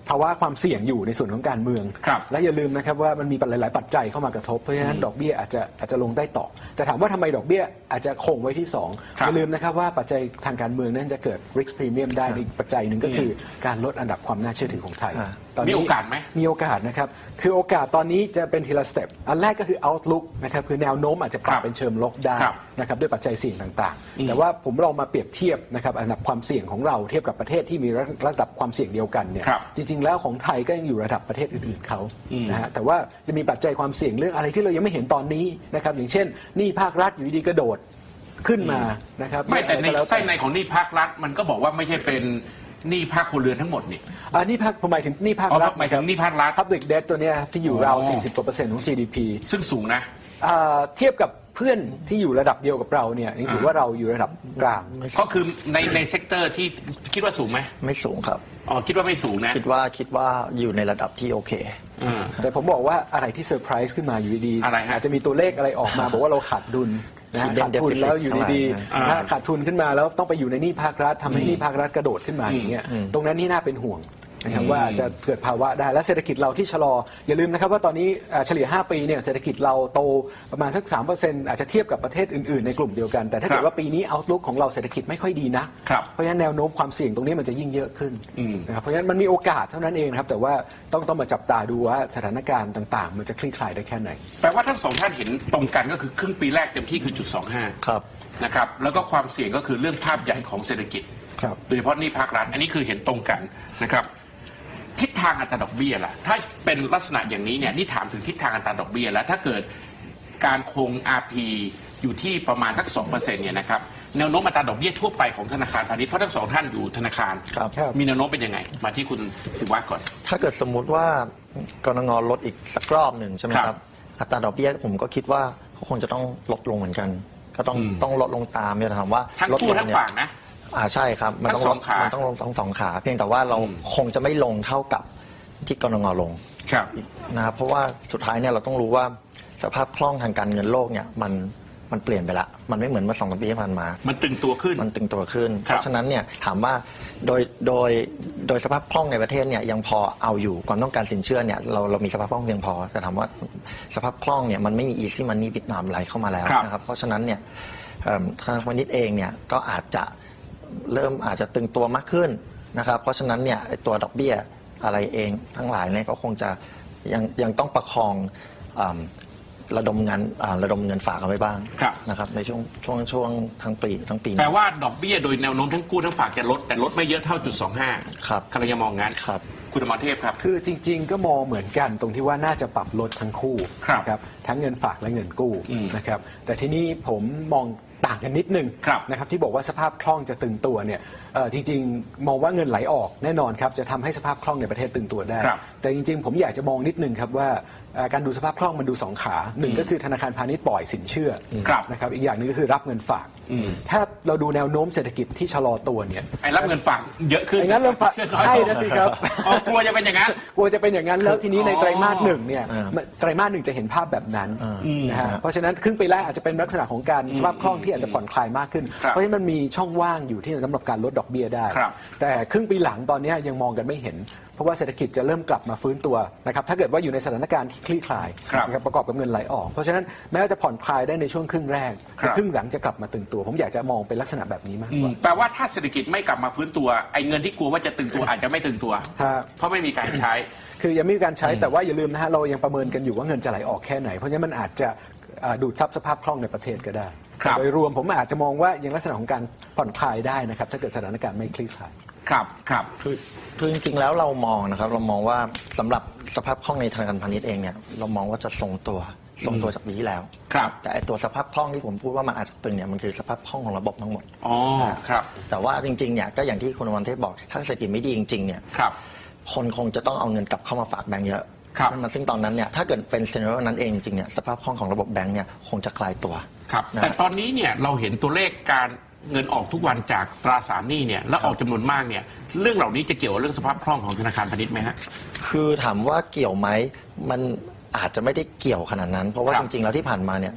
ภาวะความเสี่ยงอยู่ในส่วนของการเมืองและอย่าลืมนะครับว่ามันมีหลายๆปัจจัยเข้ามากระทบเพราะฉะนั้นดอกเบี้ยอาจจะอาจจะลงได้ต่อแต่ถามว่าทำไมดอกเบี้ยอาจจะคงไว้ที่สองอย่าลืมนะครับว่าปัจจัยทางการเมืองนั้นจะเกิด risk premium ได้ในปัจจัยหนึ่งก็คือการลดอันดับความน่าเชื่อถือของไทยมีโอกาสไหมมีโอกาสนะครับคือโอกาสตอนนี้จะเป็นทีละสเต็ปอันแรกก็คือ outlook นะครับคือแนวโน้มอาจจะปรับเป็นเชิงลบได้นะครับด้วยปัจจัยเสี่ยงต่างๆแต่ว่าผมลองมาเปรียบเทียบนะครับอันดับความเสี่ยงของเราเทียบกับประเทศที่มีระดับความเสี่ยงเดียวกันเนี่ยจริงๆแล้วของไทยก็ยังอยู่ระดับประเทศอื่นๆเขานะฮะแต่ว่าจะมีปัจจัยความเสี่ยงเรื่องอะไรที่เรายังไม่เห็นตอนนี้นะครับอย่างเช่นหนี้ภาครัฐอยู่ดีกระโดดขึ้นมานะครับไม่แต่ในไส้ในของหนี้ภาครัฐมันก็บอกว่าไม่ใช่เป็นหนี้ภาคครัวเรือนทั้งหมดนี่อ่าหนี้ภาคผมหมายถึงหนี้ภาครัฐหมายถึงหนี้ภาครัฐ public debt ตัวเนี้ยที่อยู่ราวสี่สิบกว่าเปอร์เซ็นต์ของ จี ดี พีซึ่งสูงนะเทียบกับเพื่อนที่อยู่ระดับเดียวกับเราเนี่ยนี่ถือว่าเราอยู่ระดับกลางก็คือในในเซกเตอร์ที่คิดว่าสูงไหมไม่สูงครับอ๋อคิดว่าไม่สูงนะคิดว่าคิดว่าอยู่ในระดับที่โอเคแต่ผมบอกว่าอะไรที่เซอร์ไพรส์ขึ้นมาอยู่ดีอะไรอาจจะมีตัวเลขอะไรออกมาบอกว่าเราขาดดุลนะขาดทุนแล้วอยู่ดีๆขาดทุนขึ้นมาแล้วต้องไปอยู่ในหนี้ภาครัฐทำให้หนี้ภาครัฐกระโดดขึ้นมาอย่างเงี้ยตรงนั้นนี่น่าเป็นห่วงนะครับว่าจะเกิดภาวะได้และเศรษฐกิจเราที่ชะลออย่าลืมนะครับว่าตอนนี้เฉลี่ยห้าปีเนี่ยเศรษฐกิจเราโตประมาณสัก สามเปอร์เซ็นต์ อาจจะเทียบกับประเทศอื่นๆในกลุ่มเดียวกันแต่ถ้าเกิดว่าปีนี้เอาท์ลุคของเราเศรษฐกิจไม่ค่อยดีนะเพราะฉะนั้นแนวโน้มความเสี่ยงตรงนี้มันจะยิ่งเยอะขึ้นนะครับเพราะฉะนั้นมันมีโอกาสเท่านั้นเองครับแต่ว่าต้องต้องมาจับตาดูว่าสถานการณ์ต่างๆมันจะคลี่คลายได้แค่ไหนแปลว่าทั้งสองท่านเห็นตรงกันก็คือครึ่งปีแรกเต็มที่คือจุดสองห้านะครับแล้วก็ความเสี่ยงก็คือเรื่องภาพใหญ่ของเศรษฐกิจโดยเฉพาะหนี้ภาครัฐอันนี้คือเห็นตรงกันนะครับทิศทางอัตราดอกเบี้ยล่ะถ้าเป็นลักษณะอย่างนี้เนี่ยนี่ถามถึงทิศทางอัตราดอกเบี้ยแล้วถ้าเกิดการคง อาร์ พี อยู่ที่ประมาณสัก สองเปอร์เซ็นต์ เนี่ยนะครับแนวโน้มอัตราดอกเบี้ยทั่วไปของธนาคารพาณิชย์เพราะทั้งสองท่านอยู่ธนาคารมีแนวโน้มเป็นยังไงมาที่คุณศิวะก่อนถ้าเกิดสมมุติว่ากนงลดอีกสักรอบหนึ่งใช่ไหมครับอัตราดอกเบี้ยผมก็คิดว่าเขาคงจะต้องลดลงเหมือนกันก็ต้องต้องลดลงตามเนี่ยถามว่าทั้งกู้ทั้งฝากนะอ่าใช่ครับมันต้องลดมันต้องลงทั้งสองขาเพียงแต่ว่าเราคงจะไม่ลงเท่ากับที่กนงลงนะครับเพราะว่าสุดท้ายเนี่ยเราต้องรู้ว่าสภาพคล่องทางการเงินโลกเนี่ยมันมันเปลี่ยนไปละมันไม่เหมือนเมื่อสองปีที่ผ่านมามันตึงตัวขึ้นมันตึงตัวขึ้นเพราะฉะนั้นเนี่ยถามว่าโดยโดยโดยสภาพคล่องในประเทศเนี่ยยังพอเอาอยู่ความต้องการสินเชื่อเนี่ยเราเรามีสภาพคล่องเพียงพอแต่ถามว่าสภาพคล่องเนี่ยมันไม่มี easy money บิดน้ำไหลเข้ามาแล้วนะครับเพราะฉะนั้นเนี่ยทางพาณิชย์เองเนี่ยก็อาจจะเริ่มอาจจะตึงตัวมากขึ้นนะครับเพราะฉะนั้นเนี่ยตัวดอกเบี้ยอะไรเองทั้งหลายเนี่ยก็คงจะยังยังต้องประคองระดมเงินระดมเงินฝากเอาไว้บ้างนะครับในช่วงช่วงช่วงทั้งปีทั้งปีแปลว่าดอกเบี้ยโดยแนวโน้มทั้งกู้ทั้งฝากจะลดแต่ลดไม่เยอะเท่าจุดสองห้าครับใครจะมองงั้นครับคุณอมรเทพครับคือจริงๆก็มองเหมือนกันตรงที่ว่าน่าจะปรับลดทั้งคู่นะครับทั้งเงินฝากและเงินกู้นะครับแต่ที่นี้ผมมองต่างกันนิดนึงนะครับที่บอกว่าสภาพคล่องจะตึงตัวเนี่ยจริงๆมองว่าเงินไหลออกแน่นอนครับจะทำให้สภาพคล่องในประเทศตึงตัวได้แต่จริงๆผมอยากจะมองนิดนึงครับว่าการดูสภาพคล่องมันดูสองขาหนึ่งก็คือธนาคารพาณิชย์ปล่อยสินเชื่อนะครับอีกอย่างนึงก็คือรับเงินฝากถ้าเราดูแนวโน้มเศรษฐกิจที่ชะลอตัวเนี่ยไอ้รับเงินฝากเยอะขึ้นไอ้งั้นเริ่มฝากใช่นะสิครับกลัวจะเป็นอย่างนั้นกลัวจะเป็นอย่างนั้นแล้วทีนี้ในไตรมาสหนึ่งเนี่ยไตรมาสหนึ่งจะเห็นภาพแบบนั้นนะฮะเพราะฉะนั้นครึ่งปีแรกอาจจะเป็นลักษณะของการสภาพคล่องที่อาจจะผ่อนคลายมากขึ้นเพราะฉะนั้นมันมีช่องว่างอยู่ที่สำหรับการลดดอกเบี้ยได้แต่ครึ่งปีหลังตอนนี้ยังมองกันไม่เห็นเพราะว่าเศรษฐกิจจะเริ่มกลับมาฟื้นตัวนะครับถ้าเกิดว่าอยู่ในสถานการณ์ที่คลี่คลายนะครับประกอบกับเงินไหลออกเพราะฉะนั้นแม้ว่าจะผ่อนคลายได้ในช่วงครึ่งแรกแต่ครึ่งหลังจะกลับมาตึงตัวผมอยากจะมองเป็นลักษณะแบบนี้มากกว่าแปลว่าถ้าเศรษฐกิจไม่กลับมาฟื้นตัวไอ้เงินที่กลัวว่าจะตึงตัวอาจจะไม่ตึงตัวเพราะไม่มีการใช้คือยังไม่มีการใช้แต่ว่าอย่าลืมนะฮะเรายังประเมินกันอยู่ว่าเงินจะไหลออกแค่ไหนเพราะฉะนั้นมันอาจจะดูดซับสภาพคล่องในประเทศก็ได้โดยรวมผมอาจจะมองว่ายังลักษณะของการผ่อนคลายได้นะครับถ้าเกิดสถานการณ์ไม่คลี่คลายครับครับคือคือจริงๆแล้วเรามองนะครับเรามองว่าสำหรับสภาพคล่องในธนาคารพาณิชย์เองเนี่ยเรามองว่าจะทรงตัวทรงตัวจากปีที่แล้วครับแต่ตัวสภาพคล่องที่ผมพูดว่ามันอาจจะตึงเนี่ยมันคือสภาพคล่องของระบบทั้งหมดอ๋อครับแต่ว่าจริงๆเนี่ยก็อย่างที่คุณอมรเทพบอกถ้าเศรษฐกิจไม่ดีจริงๆเนี่ยคนคงจะต้องเอาเงินกลับเข้ามาฝากแบงก์เยอะมันซึ่งตอนนั้นเนี่ยถ้าเกิดเป็นซีนาริโอนั้นเองจริงๆเนี่ยสภาพคล่องของระบบแบงก์เนี่ยคงจะคลายตัวครับแต่ตอนนี้เนี่ยเราเห็นตัวเลขการเงินออกทุกวันจากตราสารหนี้เนี่ยแล้วออกจำนวนมากเนี่ยเรื่องเหล่านี้จะเกี่ยวกับเรื่องสภาพคล่องของธนาคารพาณิชย์ไหมฮะคือถามว่าเกี่ยวไหมมันอาจจะไม่ได้เกี่ยวขนาดนั้นเพราะว่าจริงๆแล้วที่ผ่านมาเนี่ย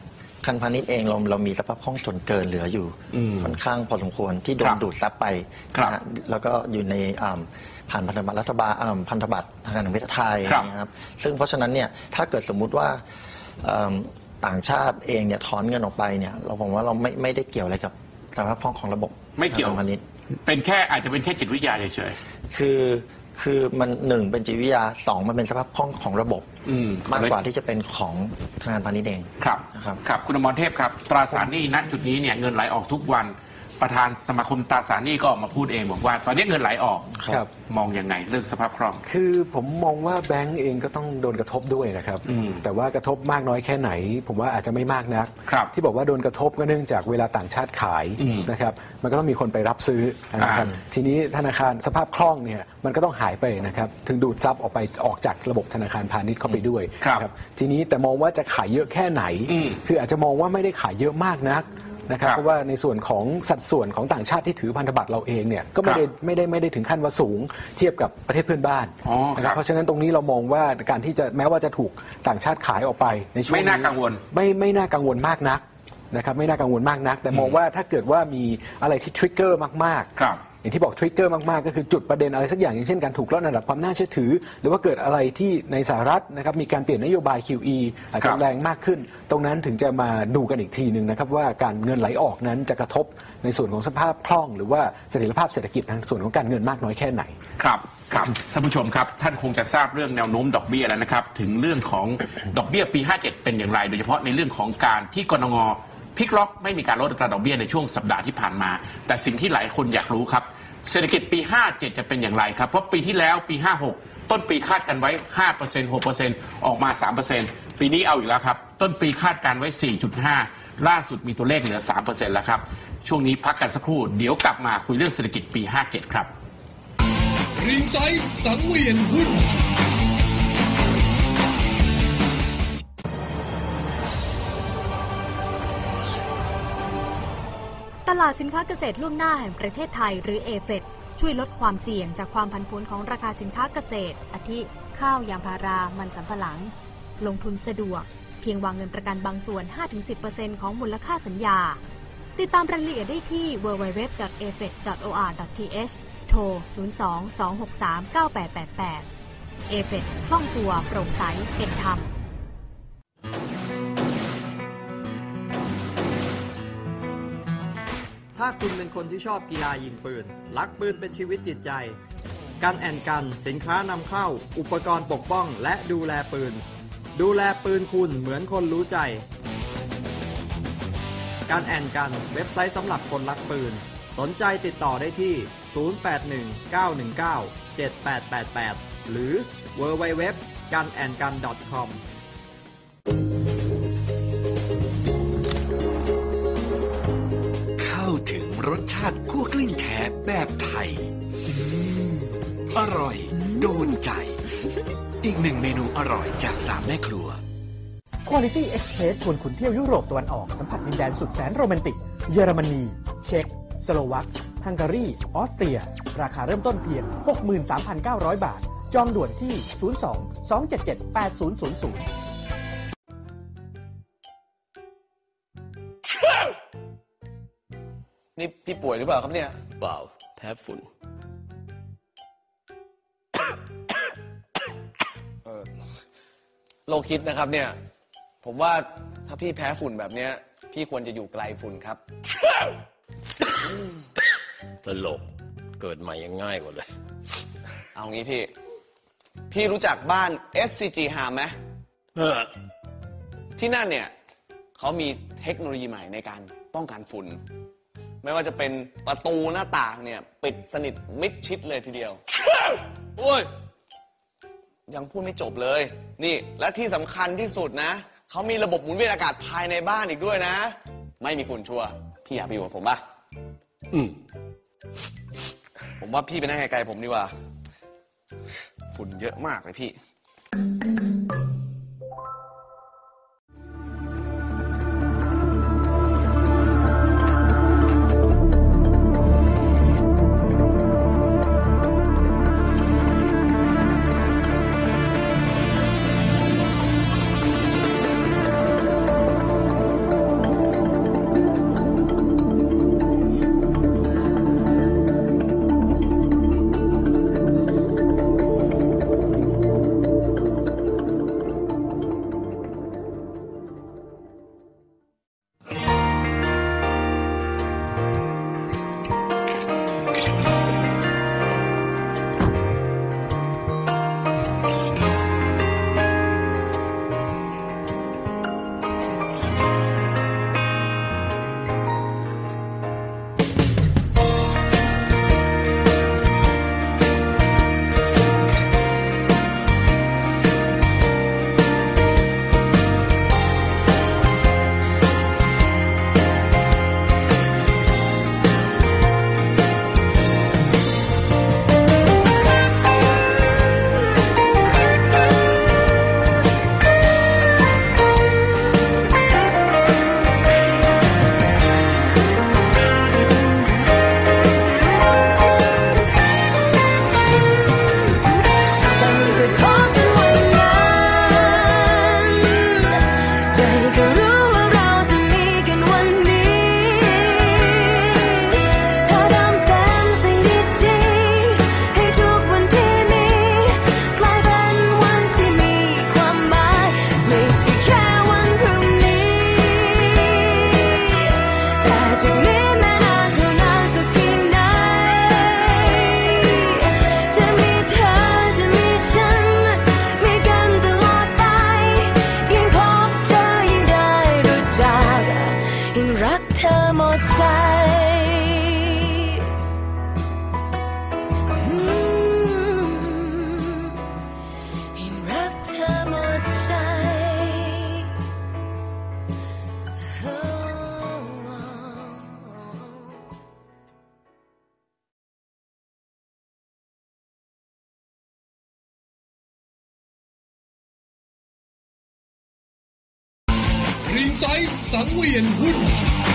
การพาณิชย์เองเราเรามีสภาพคล่องส่วนเกินเหลืออยู่ค่อนข้างพอสมควรที่โดนดูดซับไปนะฮะแล้วก็อยู่ในผ่านพันธบัตรรัฐบาลพันธบัตรทางการแห่งประเทศไทยนะครับซึ่งเพราะฉะนั้นเนี่ยถ้าเกิดสมมุติว่าต่างชาติเองเนี่ยถอนเงินออกไปเนี่ยเราบอกว่าเราไม่ไม่ได้เกี่ยวอะไรกับสภาพคล่องของระบบไม่เกี่ยวพาณิชย์เป็นแค่อาจจะเป็นแค่จิตวิทยาเฉยๆคือคือมันหนึ่งเป็นจิตวิทยาสองมันเป็นสภาพคล่องของระบบมากกว่าที่จะเป็นของธนาคารพาณิชย์เองครับครับคุณอมรเทพครับตราสารหนี้ณจุดนี้เนี่ยเงินไหลออกทุกวันประธานสมาคมตราสารหนี้ก็ออกมาพูดเองบอกว่าตอนนี้เงินไหลออกมองยังไงเรื่องสภาพคล่องคือผมมองว่าแบงก์เองก็ต้องโดนกระทบด้วยนะครับแต่ว่ากระทบมากน้อยแค่ไหนผมว่าอาจจะไม่มากนักที่บอกว่าโดนกระทบก็เนื่องจากเวลาต่างชาติขายนะครับมันก็ต้องมีคนไปรับซื้อนะครับทีนี้ธนาคารสภาพคล่องเนี่ยมันก็ต้องหายไปนะครับถึงดูดซับออกไปออกจากระบบธนาคารพาณิชย์เข้าไปด้วยครับทีนี้แต่มองว่าจะขายเยอะแค่ไหนคืออาจจะมองว่าไม่ได้ขายเยอะมากนักนะครับเพราะว่าในส่วนของสัดส่วนของต่างชาติที่ถือพันธบัตรเราเองเนี่ยก็ไม่ได้ไม่ได้ไม่ได้ถึงขั้นว่าสูงเทียบกับประเทศเพื่อนบ้านนะครับเพราะฉะนั้นตรงนี้เรามองว่าการที่จะแม้ว่าจะถูกต่างชาติขายออกไปในช่วงนี้ไม่น่ากังวลไม่ไม่น่ากังวลมากนักนะครับไม่น่ากังวลมากนักแต่มองว่าถ้าเกิดว่ามีอะไรที่ทริกเกอร์มากๆอย่างที่บอกทริกเกอร์มากๆก็คือจุดประเด็นอะไรสักอย่างอย่างเช่นการถูกลดระดับความน่าเชื่อถือหรือว่าเกิดอะไรที่ในสหรัฐนะครับมีการเปลี่ยนนโยบาย คิว อี อาจจะแรงมากขึ้นตรงนั้นถึงจะมาดูกันอีกทีหนึ่งนะครับว่าการเงินไหลออกนั้นจะกระทบในส่วนของสภาพคล่องหรือว่าเสถียรภาพเศรษฐกิจทางส่วนของการเงินมากน้อยแค่ไหนครับครับท่านผู้ชมครับท่านคงจะทราบเรื่องแนวโน้มดอกเบี้ยแล้วนะครับถึงเรื่องของดอกเบี้ยปีห้าเจ็ดเป็นอย่างไรโดยเฉพาะในเรื่องของการที่กนงพลิกล็อกไม่มีการลดอัตราดอกเบี้ยในช่วงสัปดาห์ที่ผ่านมาแต่สิ่งที่หลายคนอยากรู้ครับเศรษฐกิจปีห้าเจ็ดจะเป็นอย่างไรครับเพราะปีที่แล้วปีห้าหกต้นปีคาดกันไว้ ห้าเปอร์เซ็นต์ หกเปอร์เซ็นต์ ออกมา สามเปอร์เซ็นต์ ปีนี้เอาอีกแล้วครับต้นปีคาดการไว้ สี่จุดห้า ล่าสุดมีตัวเลขเหลือ สามเปอร์เซ็นต์ แล้วครับช่วงนี้พักกันสักครู่เดี๋ยวกลับมาคุยเรื่องเศรษฐกิจปีห้าเจ็ดครับริงไซด์สังเวียนหุ้นตลาดสินค้าเกษตรล่วงหน้าแห่งประเทศไทยหรือ เอ เฟด ช่วยลดความเสี่ยงจากความผันผวนของราคาสินค้าเกษตรอาทิข้าวยางพารามันสำปะหลังลงทุนสะดวกเพียงวางเงินประกันบางส่วน ห้าถึงสิบเปอร์เซ็นต์ ของมูลค่าสัญญาติดตามรายละเอียดได้ที่ ดับเบิลยู ดับเบิลยู ดับเบิลยู ดอท เอ เฟด ดอท โอ อาร์ ดอท ที เอช โทร ศูนย์ สอง สอง หก สาม เก้า แปด แปด แปด เอ เฟด คล่องตัวโปร่งใสเป็นธรรมถ้าคุณเป็นคนที่ชอบกีฬายิงปืนรักปืนเป็นชีวิตจิตใจกันแอนกันสินค้านำเข้าอุปกรณ์ปกป้องและดูแลปืนดูแลปืนคุณเหมือนคนรู้ใจกันแอนกันเว็บไซต์สำหรับคนรักปืนสนใจติดต่อได้ที่ศูนย์ แปด หนึ่ง เก้า หนึ่ง เก้า เจ็ด แปด แปด แปดหรือ ดับเบิลยู ดับเบิลยู ดับเบิลยู ดอท กันแอนกัน ดอท คอมเข้าถึงรสชาติคั่วกลิ้งแท้แบบไทยอร่อยโดนใจอีกหนึ่งเมนูอร่อยจากสามแม่ครัว Quality Express ชวนคุณเที่ยวยุโรปตะวันออกสัมผัสดินแดนสุดแสนโรแมนติกเยอรมนีเช็กสโลวักฮังการีออสเตรียราคาเริ่มต้นเพียง หกหมื่นสามพันเก้าร้อย บาทจองด่วนที่ศูนย์ สอง สอง เจ็ด เจ็ด แปด ศูนย์ ศูนย์ ศูนย์นี่พี่ป่วยหรือเปล่าครับเนี่ยเปล่าแพ้ฝุ่นเออโลคิดนะครับเนี่ยผมว่าถ้าพี่แพ้ฝุ่นแบบเนี้ยพี่ควรจะอยู่ไกลฝุ่นครับตลกเกิดใหม่ยังง่ายกว่าเลยเอางี้พี่พี่รู้จักบ้าน เอส ซี จี Harm ไหมที่นั่นเนี่ยเขามีเทคโนโลยีใหม่ในการป้องกันฝุ่นไม่ว่าจะเป็นประตูหน้าต่างเนี่ยปิดสนิทมิดชิดเลยทีเดียวโอ้ยยังพูดไม่จบเลยนี่และที่สำคัญที่สุดนะเขามีระบบหมุนเวียนอากาศภายในบ้านอีกด้วยนะไม่มีฝุ่นชัวร์พี่อยากไปอยู่กับผมป่ะอืมผมว่าพี่ไปนั่งไกลๆผมดีกว่าฝุ่นเยอะมากเลยพี่ไซส์สังเวียนหุ้น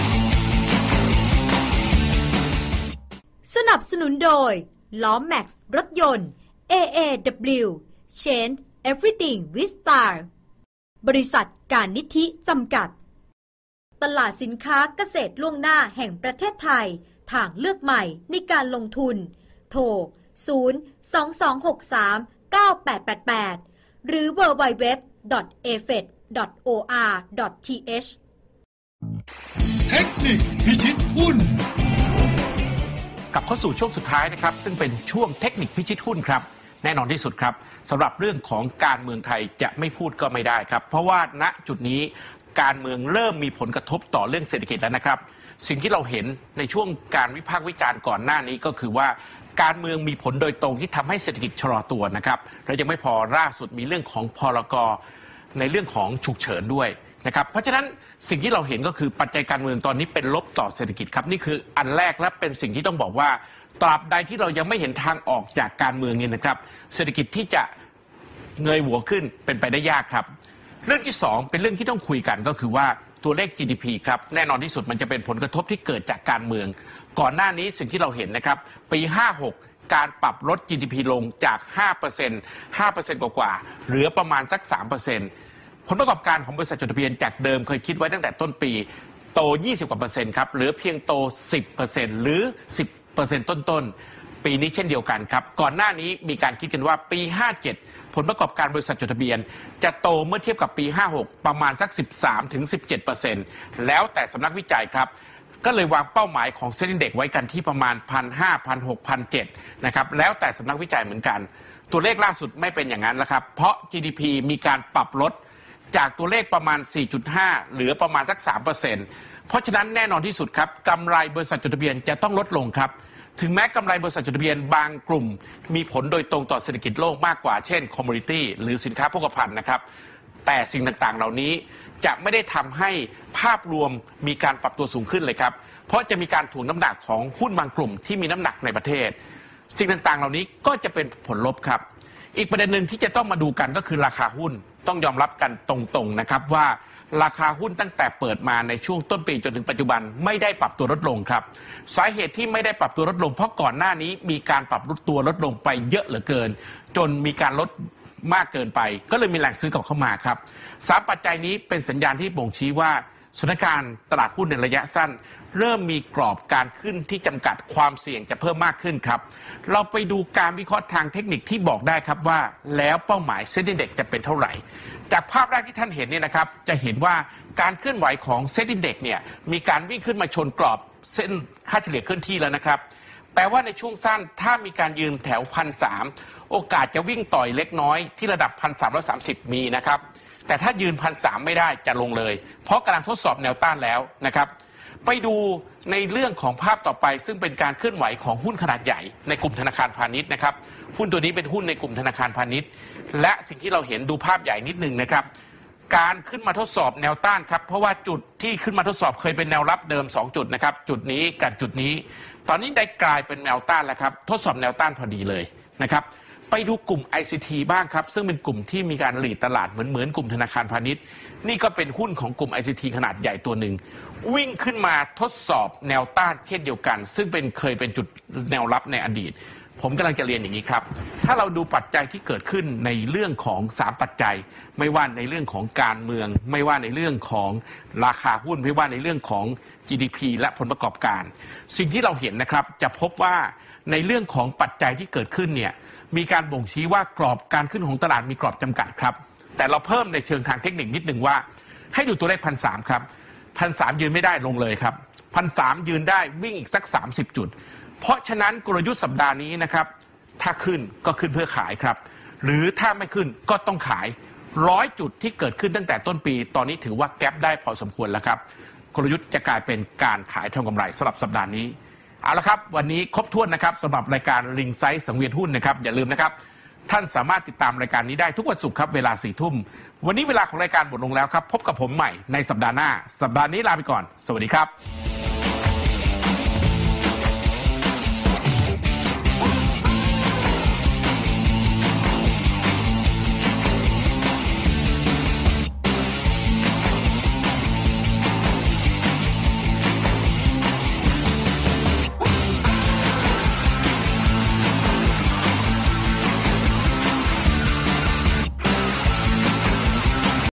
สนับสนุนโดยล้อแม็กซ์รถยนต์ เอ เอ ดับเบิลยู Change Everything with Style บริษัทการนิธิจำกัดตลาดสินค้าเกษตรล่วงหน้าแห่งประเทศไทยทางเลือกใหม่ในการลงทุนโทร ศูนย์ สอง สอง หก สาม เก้า แปด แปด แปด หรือ ดับเบิลยู ดับเบิลยู ดับเบิลยู ดอท เอ เอฟ อี ดี ดอท โอ อาร์ ดอท ที เอชเทคนิคพิชิตหุ้นกลับเข้าสู่ช่วงสุดท้ายนะครับซึ่งเป็นช่วงเทคนิคพิชิตหุ้นครับแน่นอนที่สุดครับสำหรับเรื่องของการเมืองไทยจะไม่พูดก็ไม่ได้ครับเพราะว่าณจุดนี้การเมืองเริ่มมีผลกระทบต่อเรื่องเศรษฐกิจแล้วนะครับสิ่งที่เราเห็นในช่วงการวิพากษ์วิจารณ์ก่อนหน้านี้ก็คือว่าการเมืองมีผลโดยตรงที่ทำให้เศรษฐกิจชะลอตัวนะครับและยังไม่พอล่าสุดมีเรื่องของพรก.ในเรื่องของฉุกเฉินด้วยนะครับเพราะฉะนั้นสิ่งที่เราเห็นก็คือปัจจัยการเมืองตอนนี้เป็นลบต่อเศรษฐกิจครับนี่คืออันแรกและเป็นสิ่งที่ต้องบอกว่าตราบใดที่เรายังไม่เห็นทางออกจากการเมืองเนี่ยนะครับเศรษฐกิจที่จะเงยหัวขึ้นเป็นไปได้ยากครับเรื่องที่สองเป็นเรื่องที่ต้องคุยกันก็คือว่าตัวเลข จี ดี พี ครับแน่นอนที่สุดมันจะเป็นผลกระทบที่เกิดจากการเมืองก่อนหน้านี้สิ่งที่เราเห็นนะครับปีห้าหกการปรับลด จี ดี พี ลงจาก ห้าเปอร์เซ็นต์ ห้าเปอร์เซ็นต์ กว่าๆเหลือประมาณสัก สามเปอร์เซ็นต์ ผลประกอบการของบริษัทจดทะเบียนจากเดิมเคยคิดไว้ตั้งแต่ต้นปีโตยี่สิบกว่าเปอร์เซ็นต์ครับเหลือเพียงโต สิบเปอร์เซ็นต์ หรือ สิบเปอร์เซ็นต์ ต้นๆปีนี้เช่นเดียวกันครับก่อนหน้านี้มีการคิดกันว่าปีห้าเจ็ดผลประกอบการบริษัทจดทะเบียนจะโตเมื่อเทียบกับปีห้าหกประมาณสัก สิบสามถึงสิบเจ็ดเปอร์เซ็นต์ แล้วแต่สำนักวิจัยครับก็เลยวางเป้าหมายของเซ็นดิ้งเด็กไว้กันที่ประมาณ หนึ่งพันห้าร้อย หนึ่งพันหกร้อย หนึ่งพันเจ็ดร้อย นะครับแล้วแต่สำนักวิจัยเหมือนกันตัวเลขล่าสุดไม่เป็นอย่างนั้นแล้วครับเพราะ จี ดี พี มีการปรับลดจากตัวเลขประมาณ สี่จุดห้า เหลือประมาณสัก สามเปอร์เซ็นต์ เพราะฉะนั้นแน่นอนที่สุดครับกำไรบริษัทจดทะเบียนจะต้องลดลงครับถึงแม้กำไรบริษัทจดทะเบียนบางกลุ่มมีผลโดยตรงต่อเศรษฐกิจโลกมากกว่าเช่นคอมมูนิตี้หรือสินค้าโภคภัณฑ์นะครับแต่สิ่งต่างๆเหล่านี้จะไม่ได้ทำให้ภาพรวมมีการปรับตัวสูงขึ้นเลยครับเพราะจะมีการถ่วงน้ำหนักของหุ้นบางกลุ่มที่มีน้ำหนักในประเทศสิ่งต่างๆเหล่านี้ก็จะเป็นผลลบครับอีกประเด็นหนึ่งที่จะต้องมาดูกันก็คือราคาหุ้นต้องยอมรับกันตรงๆนะครับว่าราคาหุ้นตั้งแต่เปิดมาในช่วงต้นปีจนถึงปัจจุบันไม่ได้ปรับตัวลดลงครับสาเหตุที่ไม่ได้ปรับตัวลดลงเพราะก่อนหน้านี้มีการปรับลดตัวลดลงไปเยอะเหลือเกินจนมีการลดมากเกินไปก็เลยมีแรงซื้อกลับเข้ามาครับสามปัจจัยนี้เป็นสัญญาณที่บ่งชี้ว่าสถานการณ์ตลาดหุ้นในระยะสั้นเริ่มมีกรอบการขึ้นที่จำกัดความเสี่ยงจะเพิ่มมากขึ้นครับเราไปดูการวิเคราะห์ทางเทคนิคที่บอกได้ครับว่าแล้วเป้าหมายเซ็นดิ้งเด็กจะเป็นเท่าไหร่จากภาพแรกที่ท่านเห็นเนี่ยนะครับจะเห็นว่าการเคลื่อนไหวของเซ็นดิ้งเด็กเนี่ยมีการวิ่งขึ้นมาชนกรอบเส้นค่าเฉลี่ยเคลื่อนที่แล้วนะครับแปลว่าในช่วงสั้นถ้ามีการยืนแถว หนึ่งพันสามร้อย โอกาสจะวิ่งต่อยเล็กน้อยที่ระดับ หนึ่งพันสามร้อยสามสิบ มีนะครับแต่ถ้ายืน หนึ่งพันสามร้อย ไม่ได้จะลงเลยเพราะกำลังทดสอบแนวต้านแล้วนะครับไปดูในเรื่องของภาพต่อไปซึ่งเป็นการเคลื่อนไหวของหุ้นขนาดใหญ่ในกลุ่มธนาคารพาณิชย์นะครับหุ้นตัวนี้เป็นหุ้นในกลุ่มธนาคารพาณิชย์และสิ่งที่เราเห็นดูภาพใหญ่นิดนึงนะครับการขึ้นมาทดสอบแนวต้านครับเพราะว่าจุดที่ขึ้นมาทดสอบเคยเป็นแนวรับเดิมสองจุดนะครับจุดนี้กับจุดนี้ตอนนี้ได้กลายเป็นแนวต้านแล้วครับทดสอบแนวต้านพอดีเลยนะครับไปดูกลุ่ม ไอ ซี ที บ้างครับซึ่งเป็นกลุ่มที่มีการหลีดตลาดเหมือนเหมือนกลุ่มธนาคารพาณิชย์นี่ก็เป็นหุ้นของกลุ่ม ไอ ซี ที ขนาดใหญ่ตัวหนึ่งวิ่งขึ้นมาทดสอบแนวต้านเช่นเดียวกันซึ่งเป็นเคยเป็นจุดแนวรับในอดีตผมกำลังจะเรียนอย่างนี้ครับถ้าเราดูปัจจัยที่เกิดขึ้นในเรื่องของสามปัจจัยไม่ว่าในเรื่องของการเมืองไม่ว่าในเรื่องของราคาหุ้นไม่ว่าในเรื่องของ จี ดี พี และผลประกอบการสิ่งที่เราเห็นนะครับจะพบว่าในเรื่องของปัจจัยที่เกิดขึ้นเนี่ยมีการบ่งชี้ว่ากรอบการขึ้นของตลาดมีกรอบจำกัดครับแต่เราเพิ่มในเชิงทางเทคนิคนิดหนึ่งว่าให้ดูตัวเลข หนึ่งพันสามร้อย ครับ หนึ่งพันสามร้อย ยืนไม่ได้ลงเลยครับ หนึ่งพันสามร้อย ยืนได้วิ่งอีกสักสามสิบจุดเพราะฉะนั้นกลยุทธ์สัปดาห์นี้นะครับถ้าขึ้นก็ขึ้นเพื่อขายครับหรือถ้าไม่ขึ้นก็ต้องขายร้อยจุดที่เกิดขึ้นตั้งแต่ต้นปีตอนนี้ถือว่าแก๊ปได้พอสมควรแล้วครับกลยุทธ์จะกลายเป็นการขายทำกำไรสำหรับสัปดาห์นี้เอาละครับวันนี้ครบถ้วนนะครับสำหรับรายการริงไซส์สังเวียนหุ้นนะครับอย่าลืมนะครับท่านสามารถติดตามรายการนี้ได้ทุกวันศุกร์ครับเวลาสี่ทุ่มวันนี้เวลาของรายการหมดลงแล้วครับพบกับผมใหม่ในสัปดาห์หน้าสัปดาห์นี้ลาไปก่อนสวัสดีครับ